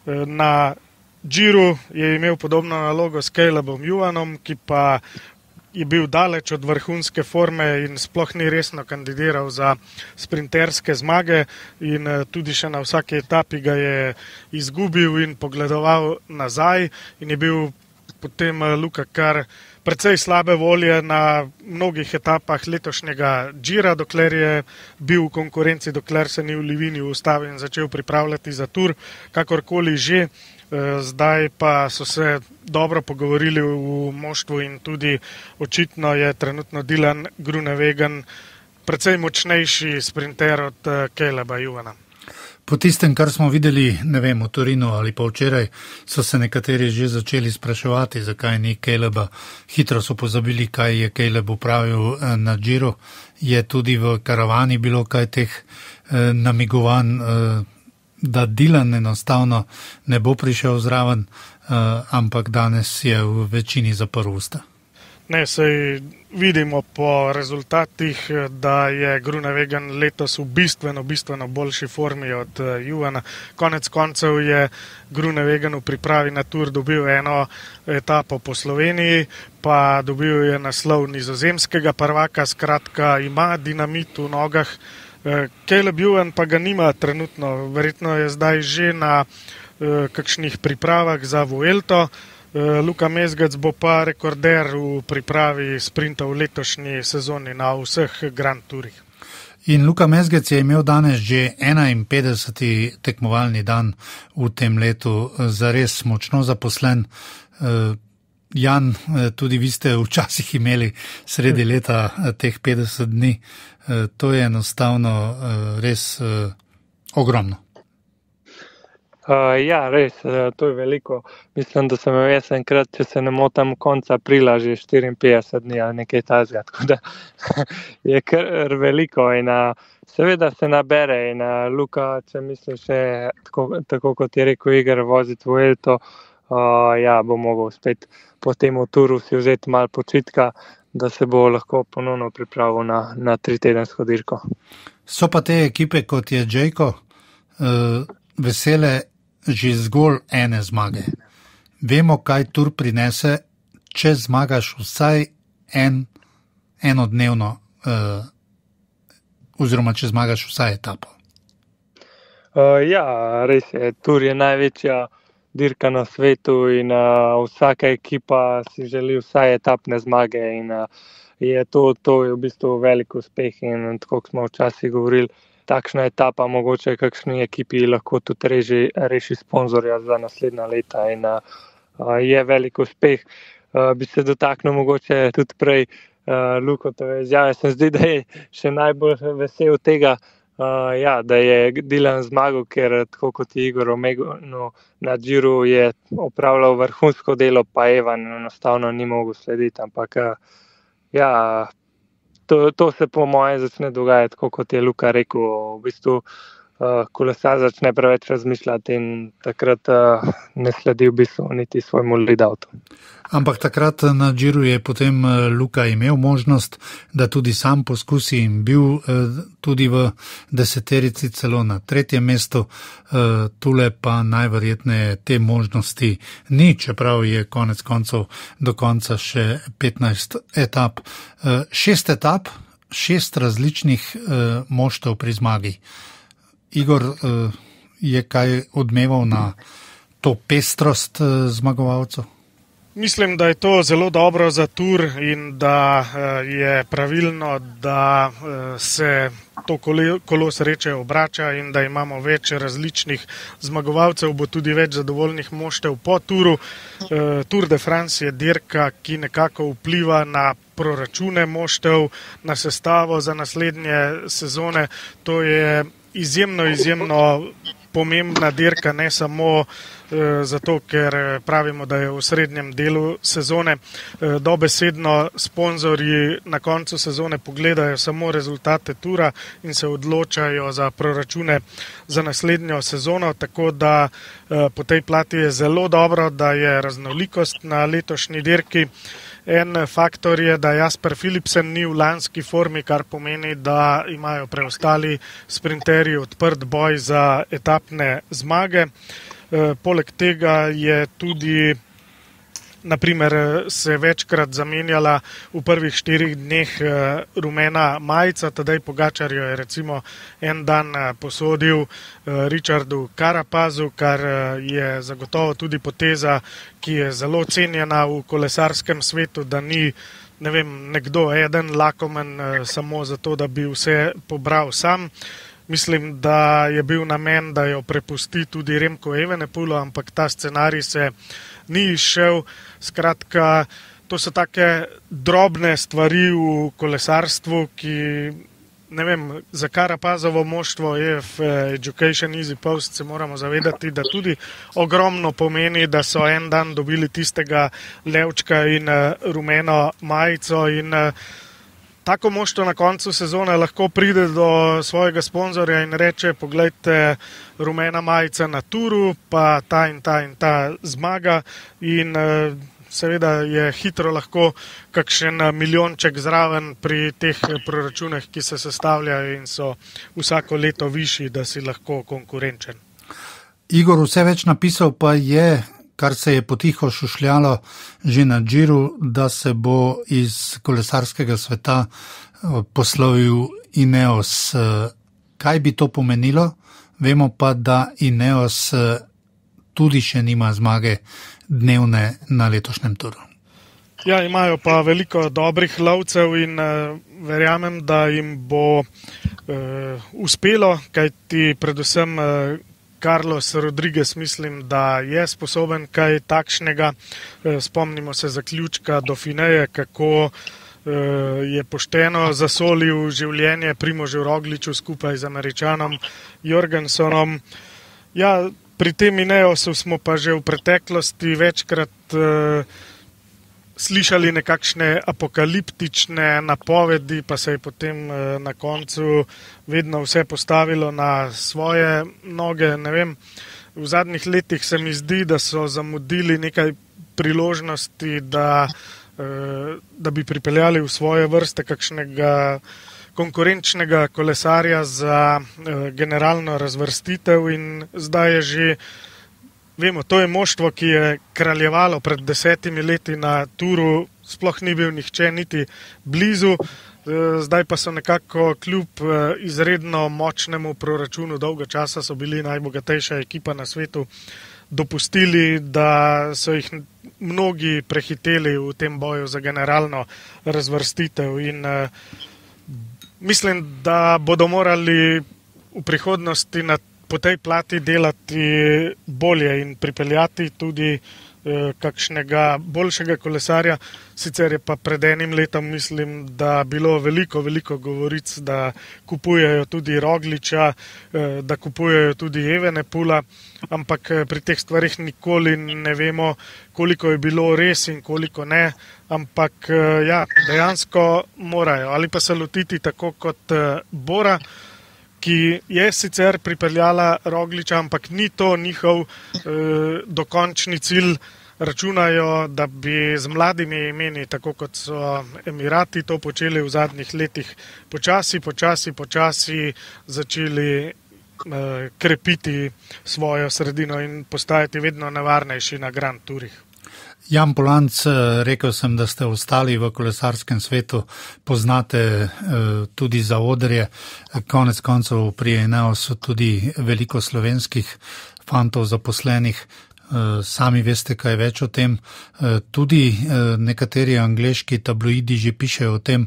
Na Giru je imel podobno nalogo s Calebom Ewanom, ki pa je bil daleč od vrhunske forme in sploh ni resno kandidiral za sprinterske zmage in tudi še na vsaki etapi ga je izgubil in pogledoval nazaj in je bil potem Luka kar precej slabe volje na mnogih etapah letošnjega Gira, dokler je bil v konkurenci, dokler se ni v Livini ustavil in začel pripravljati za Tour, kakorkoli že. Zdaj pa so se dobro pogovorili v moštvu in tudi očitno je trenutno Dylan Groenewegen precej močnejši sprinter od Caleba Ewana. Po tistem, kar smo videli, ne vem, v Torinu ali pa včeraj, so se nekateri že začeli spraševati, zakaj ni Caleba. Hitro so pozabili, kaj je Caleb upravil na Giru. Je tudi v karavani bilo kaj teh eh, namigovanj, eh, da Dylan enostavno ne bo prišel zraven, uh, ampak danes je v večini zaprl usta. Ne, sej vidimo po rezultatih, da je Groenewegen letos v bistveno, bistveno boljši formi od Ewana. Konec koncev je Groenewegen v pripravi na Tour dobil eno etapo po Sloveniji, pa dobil je naslov nizozemskega prvaka, skratka ima dinamit v nogah. Caleb Ewan pa ga nima trenutno, verjetno je zdaj že na uh, kakšnih pripravah za Vuelto. Uh, Luka Mezgec bo pa rekorder v pripravi sprintov v letošnji sezoni na vseh Grand Tourih. In Luka Mezgec je imel danes že enainpetdeseti tekmovalni dan v tem letu, zares močno zaposlen. Uh, Jan, tudi vi ste včasih imeli sredi leta teh petdeset dni. To je enostavno res ogromno. Uh, ja, res, to je veliko. Mislim, da sem imel jaz enkrat, če se ne motam, konca aprila že štiriinpetdeset dni ali nekaj tazga. Tako da je kar veliko in uh, seveda se nabere in uh, Luka, če misliš, tako, tako kot je rekel Igor, voziti Vuelto, uh, ja, bo mogel spet po tem turu si vzeti malo počitka, da se bo lahko ponovno pripravil na, na tri tedensko dirko. So pa te ekipe, kot je Jayco, uh, vesele že zgolj ene zmage. Vemo, kaj tur prinese, če zmagaš vsaj en, enodnevno, uh, oziroma če zmagaš vsaj etapo. Uh, ja, res je, tur je največja dirka na svetu in uh, vsaka ekipa si želi vsaj etapne zmage in uh, je to, to je v bistvu velik uspeh in tako smo včasih govorili, takšna etapa mogoče kakšni ekipi lahko tudi reži, reši sponzorja za naslednja leta in uh, je velik uspeh. Uh, bi se dotaknil mogoče tudi prej uh, Lukotove izjave. Se zdi, da je še najbolj vesel tega, uh, ja, da je Dylan zmagal, ker tako kot je Igor omenil, na Giro je opravljal vrhunsko delo, pa Evan enostavno ni mogel slediti, ampak uh, ja, To, to se po moje začne dogajati, tako kot je Luka rekel, v bistvu uh, kolesar začne preveč razmišljati in takrat uh, ne sledi v bistvu niti svojemu lead-outu. Ampak takrat na Giru je potem Luka imel možnost, da tudi sam poskusi in bil uh, tudi v deseterici celo na tretjem mestu, uh, tule pa najverjetneje te možnosti ni, čeprav je konec koncev do konca še petnajst etap. Uh, šest etap, šest različnih uh, moštev pri zmagi. Igor, uh, je kaj odmeval na to pestrost uh, zmagovalcev? Mislim, da je to zelo dobro za tur in da je pravilno, da se to kolo sreče obrača in da imamo več različnih zmagovalcev, bo tudi več zadovoljnih moštev po turu. Tour de France je dirka, ki nekako vpliva na proračune moštev, na sestavo za naslednje sezone. To je izjemno, izjemno pomembna dirka, ne samo zato, ker pravimo, da je v srednjem delu sezone. Dobesedno sponzorji na koncu sezone pogledajo samo rezultate tura in se odločajo za proračune za naslednjo sezono, tako da po tej plati je zelo dobro, da je raznolikost na letošnji dirki. En faktor je, da Jasper Philipsen ni v lanski formi, kar pomeni, da imajo preostali sprinterji odprt boj za etapne zmage. Poleg tega je tudi, naprimer, se večkrat zamenjala v prvih štirih dneh rumena majica. Tadej Pogačar jo je recimo en dan posodil Richardu Carapazu, kar je zagotovo tudi poteza, ki je zelo cenjena v kolesarskem svetu, da ni, ne vem, nekdo eden lakomen samo zato, da bi vse pobral sam. Mislim, da je bil namen, da jo prepusti tudi Remku Evenepoelu, ampak ta scenarij se ni izšel. Skratka, to so take drobne stvari v kolesarstvu, ki, ne vem, za Carapazovo moštvo je v Education Easy Post, se moramo zavedati, da tudi ogromno pomeni, da so en dan dobili tistega levčka in rumeno majico in tako moštvo na koncu sezone lahko pride do svojega sponzorja in reče, poglejte, rumena majica na turu, pa ta in ta in ta zmaga in seveda je hitro lahko kakšen milijonček zraven pri teh proračunah, ki se sestavljajo in so vsako leto višji, da si lahko konkurenčen. Igor, vse več napisal pa je, kar se je potiho šušljalo že na Giru, da se bo iz kolesarskega sveta poslovil Ineos. Kaj bi to pomenilo? Vemo pa, da Ineos tudi še nima zmage dnevne na letošnjem turu. Ja, imajo pa veliko dobrih lovcev in uh, verjamem, da jim bo uh, uspelo, kajti predvsem uh, Carlos Rodriguez mislim, da je sposoben kaj takšnega. Spomnimo se zaključka Dauphineja, kako je pošteno zasolil življenje Primožu Rogliču skupaj z Američanom Jorgensonom. Ja, pri tem Ineosu smo pa že v preteklosti večkrat slišali nekakšne apokaliptične napovedi, pa se je potem na koncu vedno vse postavilo na svoje noge, ne vem. v zadnjih letih se mi zdi, da so zamudili nekaj priložnosti, da, da bi pripeljali v svoje vrste kakšnega konkurenčnega kolesarja za generalno razvrstitev in zdaj je že, vemo, to je moštvo, ki je kraljevalo pred desetimi leti na turu, sploh ni bil nihče niti blizu, zdaj pa so nekako kljub izredno močnemu proračunu, dolgo časa so bili najbogatejša ekipa na svetu, dopustili, da so jih mnogi prehiteli v tem boju za generalno razvrstitev in mislim, da bodo morali v prihodnosti na, po tej plati delati bolje in pripeljati tudi eh, kakšnega boljšega kolesarja. Sicer je pa pred enim letom, mislim, da bilo veliko, veliko govoric, da kupujejo tudi Rogliča, eh, da kupujejo tudi Evenepoela, ampak pri teh stvarih nikoli ne vemo, koliko je bilo res in koliko ne. Ampak ja, dejansko morajo ali pa se lotiti tako kot Bora, ki je sicer pripeljala Rogliča, ampak ni to njihov eh, dokončni cilj. Računajo, da bi z mladimi imeni, tako kot so Emirati to počeli v zadnjih letih, počasi, počasi, počasi začeli eh, krepiti svojo sredino in postajati vedno nevarnejši na Grand Tourih. Jan Polanc, rekel sem, da ste ostali v kolesarskem svetu, poznate eh, tudi za odrje, konec koncev pri Ineosu tudi veliko slovenskih fantov zaposlenih, eh, sami veste kaj več o tem, eh, tudi eh, nekateri angleški tabloidi že pišejo o tem,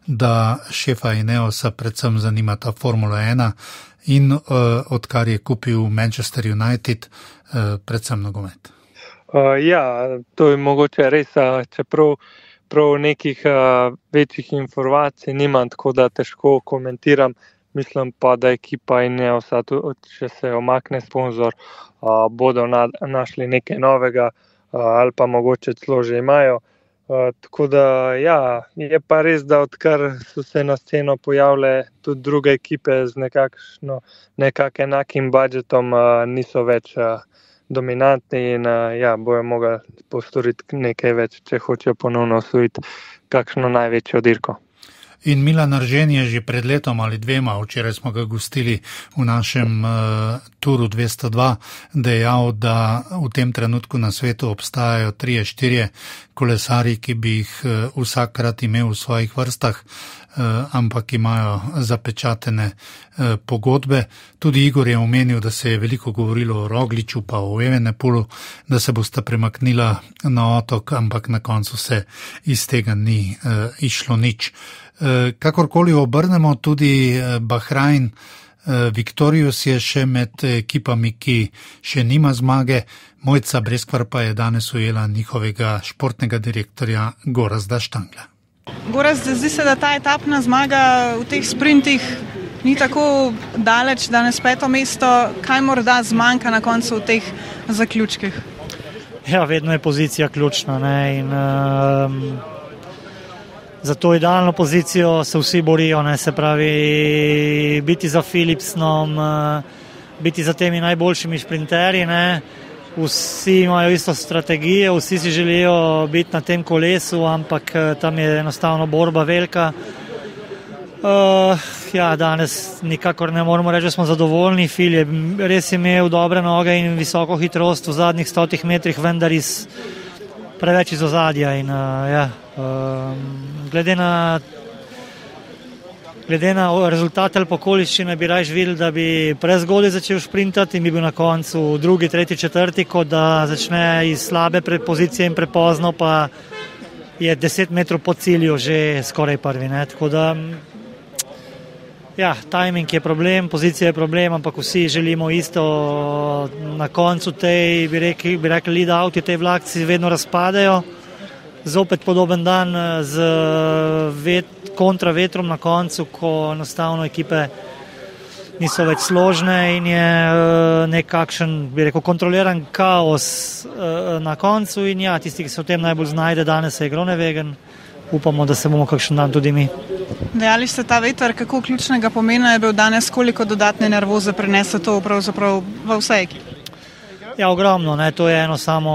da šefa Ineosa predvsem zanimata Formula ena in eh, odkar je kupil Manchester United, eh, predvsem nogomet. Uh, ja, to je mogoče res, uh, čeprav prav nekih uh, večjih informacij nimam, tako da težko komentiram. Mislim pa, da ekipa Ineosa, če se omakne sponzor, uh, bodo na, našli nekaj novega uh, ali pa mogoče celo že imajo. Uh, tako da ja, je pa res, da odkar so se na sceno pojavile tudi druge ekipe z nekakšno, nekak enakim budžetom, uh, niso več uh, dominantni in ja, bojo mogli postoriti nekaj več, če hočejo ponovno osvojiti kakšno največjo dirko. In Milan Eržen je že pred letom ali dvema, včeraj smo ga gostili v našem uh, turu dvesto dva, dejal, da v tem trenutku na svetu obstajajo trije, štirje kolesari, ki bi jih uh, vsakrat imel v svojih vrstah, uh, ampak imajo zapečatene uh, pogodbe. Tudi Igor je omenil, da se je veliko govorilo o Rogliču pa o Evenepoelu, da se bosta premaknila na otok, ampak na koncu se iz tega ni uh, išlo nič. Kakorkoli obrnemo, tudi Bahrain, Victorious je še med ekipami, ki še nima zmage. Mojca Breskvar pa je danes ujela njihovega športnega direktorja Gorazda Štangla. Gorazd, zdi se, da ta etapna zmaga v teh sprintih ni tako daleč, danes peto mesto. Kaj morda zmanjka na koncu v teh zaključkih? Ja, vedno je pozicija ključna, ne, in um... za to idealno pozicijo se vsi borijo, ne, se pravi biti za Philipsnom, biti za temi najboljšimi šprinterji, ne. Vsi imajo isto strategijo, vsi si želijo biti na tem kolesu, ampak tam je enostavno borba velika. Uh, ja, danes nikakor ne moramo reči, da smo zadovoljni. Phil je res imel dobre noge in visoko hitrost v zadnjih stotih metrih, vendar iz preveč iz ozadja in uh, ja, uh, glede na glede na rezultate ali okoliščine bi raje videli, da bi prezgodaj začel šprintati in bi bil na koncu drugi, tretji, četrti, kot da začne iz slabe pozicije in prepozno, pa je deset metrov po cilju že skoraj prvi, ne, tako da ja, timing je problem, pozicija je problem, ampak vsi želimo isto. Na koncu tej, bi rekli, bi rekli lead outi, tej vlakci vedno razpadajo. Zopet podoben dan z vet, kontra vetrom na koncu, ko enostavno ekipe niso več složne in je nekakšen, bi rekel, kontroliran kaos na koncu in ja, tisti, ki se v tem najbolj znajde, danes je Groenewegen. Upamo, da se bomo kakšen dan tudi mi. Dejali ste ta veter, kako ključnega pomena je bil danes, koliko dodatne nervoze prenese to pravzaprav v vse ekipe? Ja, ogromno, ne, to je eno samo,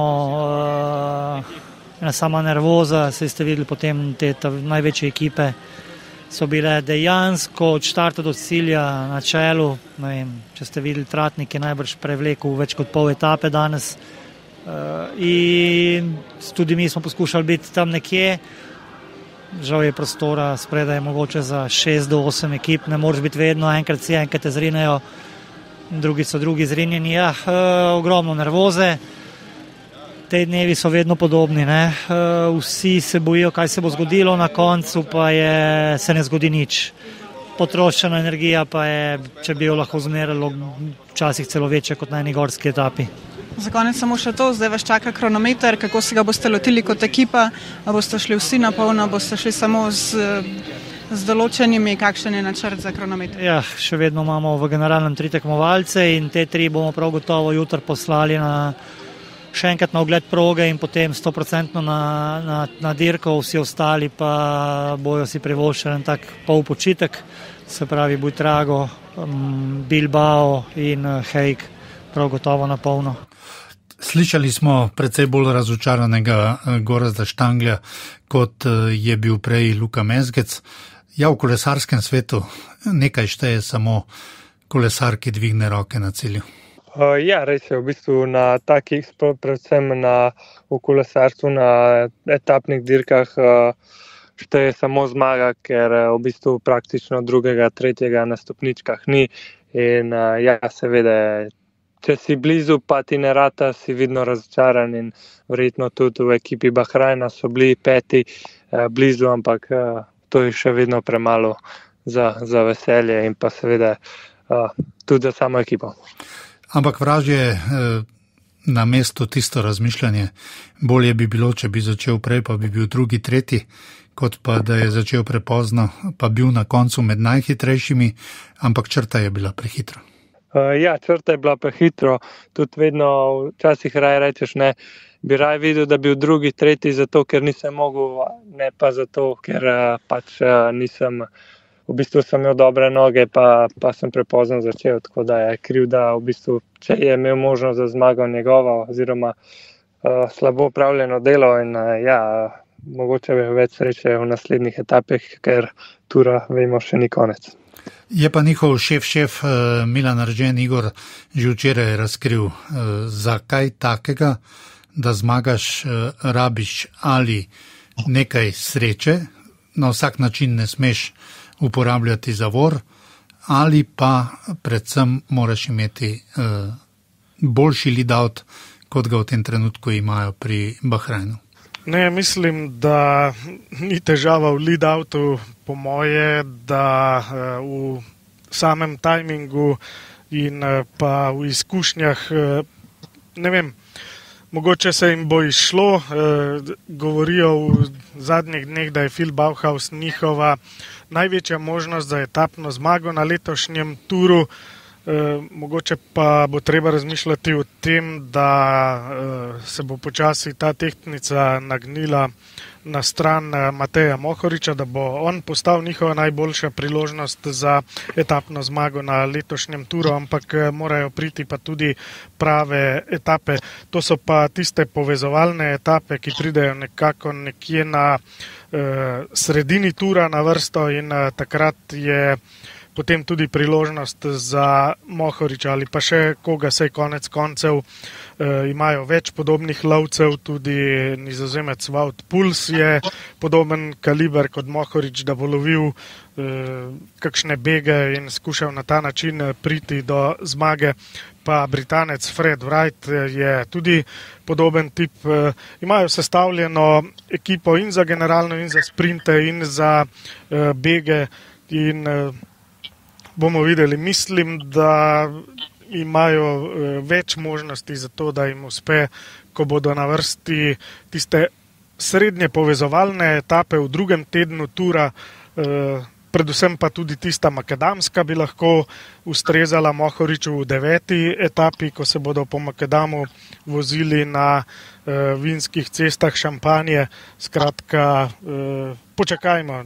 uh, ena sama nervoza, saj ste videli potem te največje ekipe, so bile dejansko od štarta do cilja na čelu, ne vem, če ste videli Tratnik je najbrž prevlekel več kot pol etape danes uh, in tudi mi smo poskušali biti tam nekje, žal je prostora spredaj mogoče za šest do osem ekip, ne moreš biti vedno, enkrat si, enkrat te zrinejo, drugi so drugi zrinjeni, ja, e, ogromno nervoze, te dnevi so vedno podobni, ne? E, vsi se bojijo, kaj se bo zgodilo, na koncu pa je, se ne zgodi nič. Potrošena energija pa je, če bi jo lahko zmerilo, včasih celo večja kot na eni gorski etapi. Za konec samo še to, zdaj vas čaka kronometer, kako se ga boste lotili kot ekipa, a boste šli vsi na polno, boste šli samo z, z določenimi, kakšen je načrt za kronometer? Ja, še vedno imamo v generalnem tri tekmovalce in te tri bomo prav gotovo jutri poslali na, še enkrat na ogled proge in potem sto procentno na, na, na dirko, vsi ostali pa bojo si privoščili en tak pol počitek, se pravi Buitrago, Bilbao in Haig, prav gotovo na polno. Slišali smo precej bolj razočaranega Gorazda Štanglja, kot je bil prej Luka Mezgec. Ja, v kolesarskem svetu nekaj šteje samo kolesar, ki dvigne roke na cilju. Uh, ja, res je, v bistvu na takih, predvsem na, v kolesarstvu, na etapnih dirkah uh, šteje samo zmaga, ker uh, v bistvu praktično drugega, tretjega na stopničkah ni in uh, ja, seveda če si blizu, pa ti ne rata, si vidno razočaran in verjetno tudi v ekipi Bahrajna so bili peti eh, blizu, ampak eh, to je še vedno premalo za, za veselje in pa seveda eh, tudi za samo ekipo. Ampak vražje eh, na mesto tisto razmišljanje, bolje bi bilo, če bi začel prej, pa bi bil drugi, tretji, kot pa da je začel prepozno, pa bil na koncu med najhitrejšimi, ampak črta je bila prehitra. Uh, ja, črta je bila prehitro, tudi vedno včasih raje rečeš, ne, bi raje videl, da bi bil drugi, tretji zato, ker nisem mogel, ne pa zato, ker uh, pač uh, nisem, v bistvu sem imel dobre noge, pa, pa sem prepozno začel, tako da je kriv, da v bistvu, če je imel možnost za zmago njegovo, oziroma uh, slabo upravljeno delo in uh, ja, uh, mogoče več sreče v naslednjih etapih, ker tura, vemo, še ni konec. Je pa njihov šef, šef Milan Eržen Igor že včeraj razkril, zakaj takega, da zmagaš, rabiš ali nekaj sreče, na vsak način ne smeš uporabljati zavor, ali pa predvsem moraš imeti boljši lead-out, kot ga v tem trenutku imajo pri Bahrajnu. Ne, mislim, da ni težava v lead-outu, po moje, da v samem tajmingu in pa v izkušnjah, ne vem, mogoče se jim bo išlo, govorijo v zadnjih dneh, da je Phil Bauhaus njihova največja možnost za etapno zmago na letošnjem turu. Uh, mogoče pa bo treba razmišljati o tem, da uh, se bo počasi ta tehtnica nagnila na stran uh, Mateja Mohoriča, da bo on postal njihova najboljša priložnost za etapno zmago na letošnjem turu, ampak uh, morajo priti pa tudi prave etape. To so pa tiste povezovalne etape, ki pridejo nekako nekje na uh, sredini tura na vrsto in uh, takrat je potem tudi priložnost za Mohoriča ali pa še koga, sej konec koncev e, imajo več podobnih lovcev, tudi Nizozemec Wout Puls je podoben kaliber kot Mohorič, da bo lovil e, kakšne bege in skušal na ta način priti do zmage. Pa Britanec Fred Wright je tudi podoben tip. E, imajo sestavljeno ekipo in za generalno, in za sprinte, in za e, bege in e, bomo videli, mislim, da imajo več možnosti za to, da jim uspe, ko bodo na vrsti tiste srednje povezovalne etape v drugem tednu tura, predvsem pa tudi tista makadamska bi lahko ustrezala Mohoriču v deveti etapi, ko se bodo po makadamu vozili na vinskih cestah Šampanje. Skratka, počakajmo.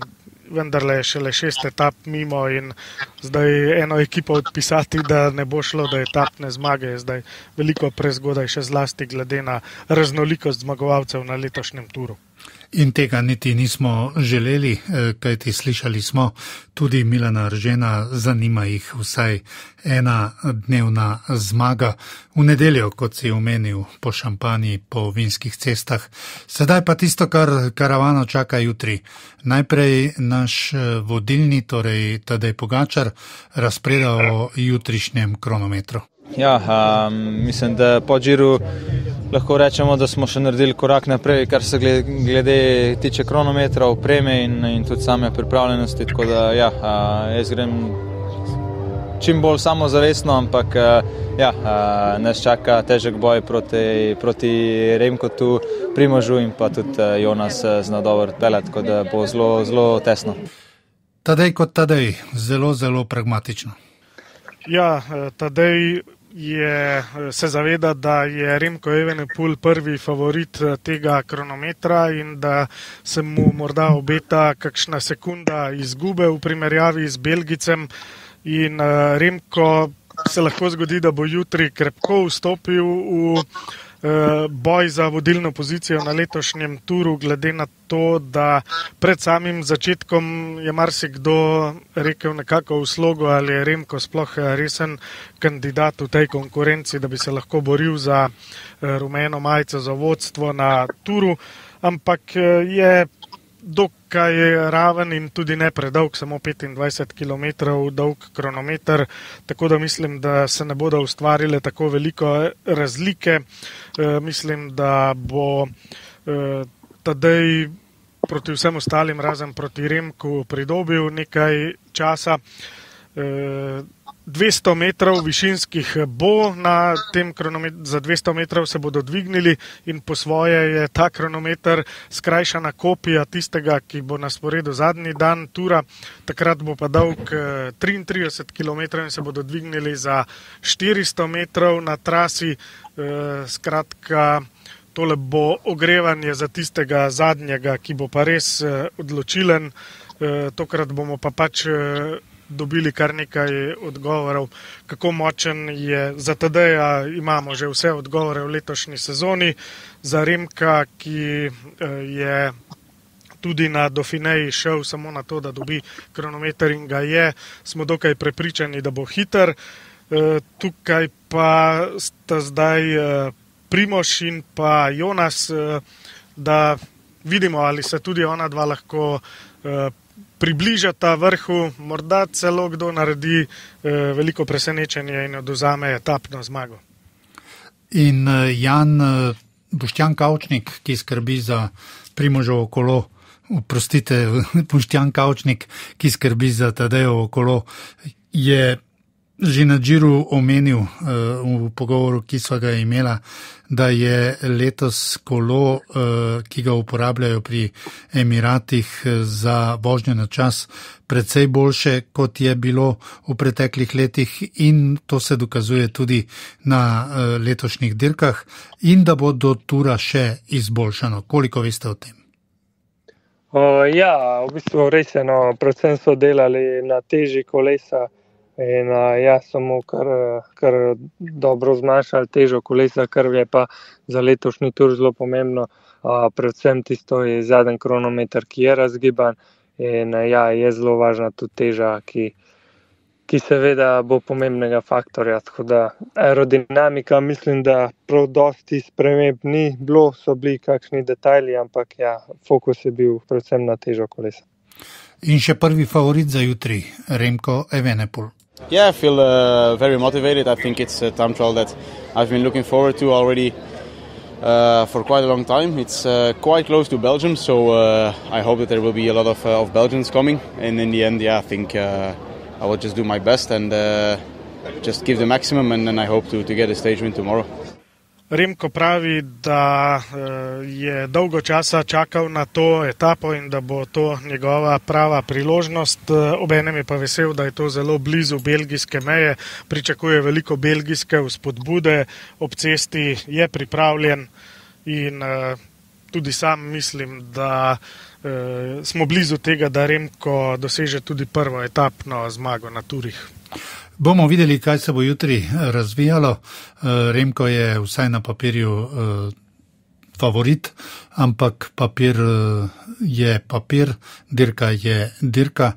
vendarle je šele šest etap mimo in zdaj eno ekipo odpisati, da ne bo šlo do etapne zmage, je zdaj veliko prezgodaj, še zlasti glede na raznolikost zmagovalcev na letošnjem turu. In tega niti nismo želeli, kajti slišali smo tudi Milana Eržena, zanima jih vsaj ena dnevna zmaga v nedeljo, kot si omenil, po Šampanji, po vinskih cestah. Sedaj pa tisto, kar karavano čaka jutri. Najprej naš vodilni, torej Tadej Pogačar, razpreda o jutrišnjem kronometru. Ja, um, mislim, da po Džiru lahko rečemo, da smo še naredili korak naprej, kar se glede, glede tiče kronometra, opreme in, in tudi same pripravljenosti, tako da ja, uh, jaz grem čim bolj samozavestno, ampak uh, ja, uh, nas čaka težek boj proti, proti Remkotu, Primožu in pa tudi uh, Jonas zna dobro peljati, tako da bo zelo, zelo tesno. Tadej kot Tadej, zelo, zelo pragmatično. Ja, Tadej je, se zaveda, da je Remko Evenepoel prvi favorit tega kronometra in da se mu morda obeta kakšna sekunda izgube v primerjavi z Belgicem in Remko se lahko zgodi, da bo jutri krepko vstopil v boj za vodilno pozicijo na letošnjem turu, glede na to, da pred samim začetkom je marsikdo rekel nekako v slogu, ali je Remko sploh resen kandidat v tej konkurenci, da bi se lahko boril za rumeno majico za vodstvo na turu, ampak je dokaj raven in tudi ne predolg, samo petindvajset kilometrov dolg kronometer, tako da mislim, da se ne bodo ustvarile tako veliko razlike. E, mislim, da bo e, Tadej proti vsem ostalim, razen proti Remku, pridobil nekaj časa. E, dvesto metrov višinskih bo na tem kronometru, za dvesto metrov se bodo dvignili in po svoje je ta kronometer skrajšana kopija tistega, ki bo na sporedu zadnji dan tura. Takrat bo pa dolg triintrideset kilometrov in se bodo dvignili za štiristo metrov na trasi. Skratka, tole bo ogrevanje za tistega zadnjega, ki bo pa res odločilen. Tokrat bomo pa pač dobili kar nekaj odgovorov, kako močen je. Za Tadeja imamo že vse odgovore v letošnji sezoni, za Remka, ki je tudi na Dauphineji šel samo na to, da dobi kronometer in ga je, smo dokaj prepričani, da bo hiter. Tukaj pa sta zdaj Primož in pa Jonas, da vidimo, ali se tudi ona dva lahko približata vrhu, morda celo kdo naredi eh, veliko presenečenje in odvzame etapno zmago. In eh, Jan eh, Boštjan Kavčnik, ki skrbi za Primožovo kolo, oprostite, Boštjan Kavčnik, ki skrbi za Tadejovo kolo, je že na Džiru omenil eh, v pogovoru, ki sva ga imela, da je letos kolo, eh, ki ga uporabljajo pri Emiratih za vožnjo na čas, precej boljše, kot je bilo v preteklih letih in to se dokazuje tudi na eh, letošnjih dirkah in da bo do tura še izboljšano. Koliko veste o tem? O, ja, v bistvu res je, no, predvsem so delali na teži kolesa. In uh, ja, samo kar, kar dobro zmanjšali težo kolesa, kar je pa za letošnji tur zelo pomembno. Uh, predvsem tisto je zadnji kronometer, ki je razgiban in uh, ja, je zelo važna tudi teža, ki, ki seveda bo pomembnega faktorja. Tako da aerodinamika, mislim, da prav dosti sprememb ni bilo, so bili kakšni detajli, ampak ja, fokus je bil predvsem na težo kolesa. In še prvi favorit za jutri, Remko Evenepoel. Yeah, I feel uh, very motivated. I think it's a time trial that I've been looking forward to already uh, for quite a long time. It's uh, quite close to Belgium, so uh, I hope that there will be a lot of, uh, of Belgians coming. And in the end, yeah, I think uh, I will just do my best and uh, just give the maximum, and then I hope to, to get a stage win tomorrow. Remko pravi, da je dolgo časa čakal na to etapo in da bo to njegova prava priložnost. Obenem je pa vesel, da je to zelo blizu belgijske meje. Pričakuje veliko belgijske vzpodbude, ob cesti je pripravljen in tudi sam mislim, da uh, smo blizu tega, da Remko doseže tudi prvo etapno zmago na turih. Bomo videli, kaj se bo jutri razvijalo. Remko je vsaj na papirju favorit, ampak papir je papir, dirka je dirka.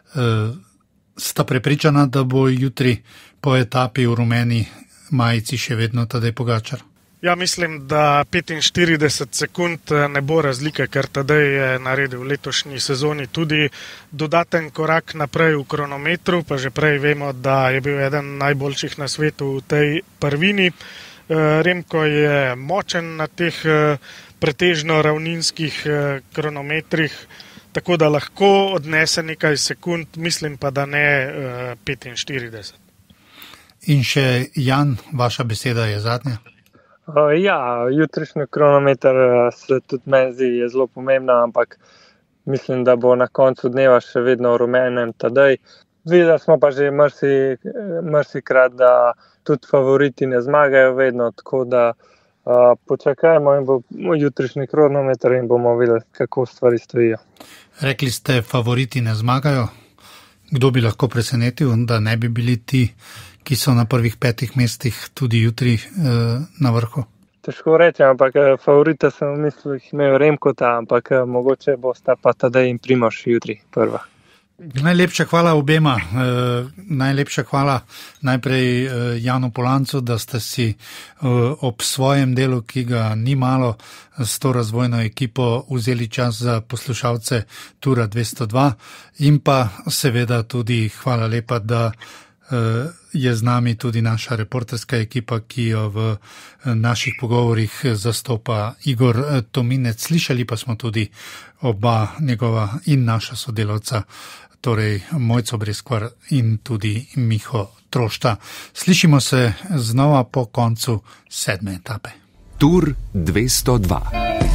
Sta prepričana, da bo jutri po etapi v rumeni majici še vedno Tadej Pogačar? Ja, mislim, da petinštirideset sekund ne bo razlike, ker Tadej je naredil v letošnji sezoni tudi dodaten korak naprej v kronometru, pa že prej vemo, da je bil eden najboljših na svetu v tej prvini. Remko je močen na teh pretežno ravninskih kronometrih, tako da lahko odnese nekaj sekund, mislim pa, da ne petinštirideset. In še Jan, vaša beseda je zadnja. Uh, ja, jutrišnji kronometer se tudi meni zdi je zelo pomembna, ampak mislim, da bo na koncu dneva še vedno v rumenem Tadej. Videli smo pa že mrsi, mrsikrat, da tudi favoriti ne zmagajo vedno, tako da uh, počakajmo in bo jutrišnji kronometer in bomo videli, kako stvari stojijo. Rekli ste, favoriti ne zmagajo. Kdo bi lahko presenetil, da ne bi bili ti, ki so na prvih petih mestih tudi jutri eh, na vrhu? Težko rečem, ampak favorita sem v mislih imel Remkota, ampak mogoče bosta pa Tadej in Primož jutri prva. Najlepša hvala obema. Eh, najlepša hvala najprej eh, Janu Polancu, da ste si eh, ob svojem delu, ki ga ni malo, s to razvojno ekipo vzeli čas za poslušalce Tura dvesto dva in pa seveda tudi hvala lepa, da je z nami tudi naša reporterska ekipa, ki jo v naših pogovorih zastopa Igor Tominec. Slišali pa smo tudi oba njegova in naša sodelavca, torej Mojco Breskvar in tudi Miho Trošta. Slišimo se znova po koncu sedme etape. Tur dvesto dva.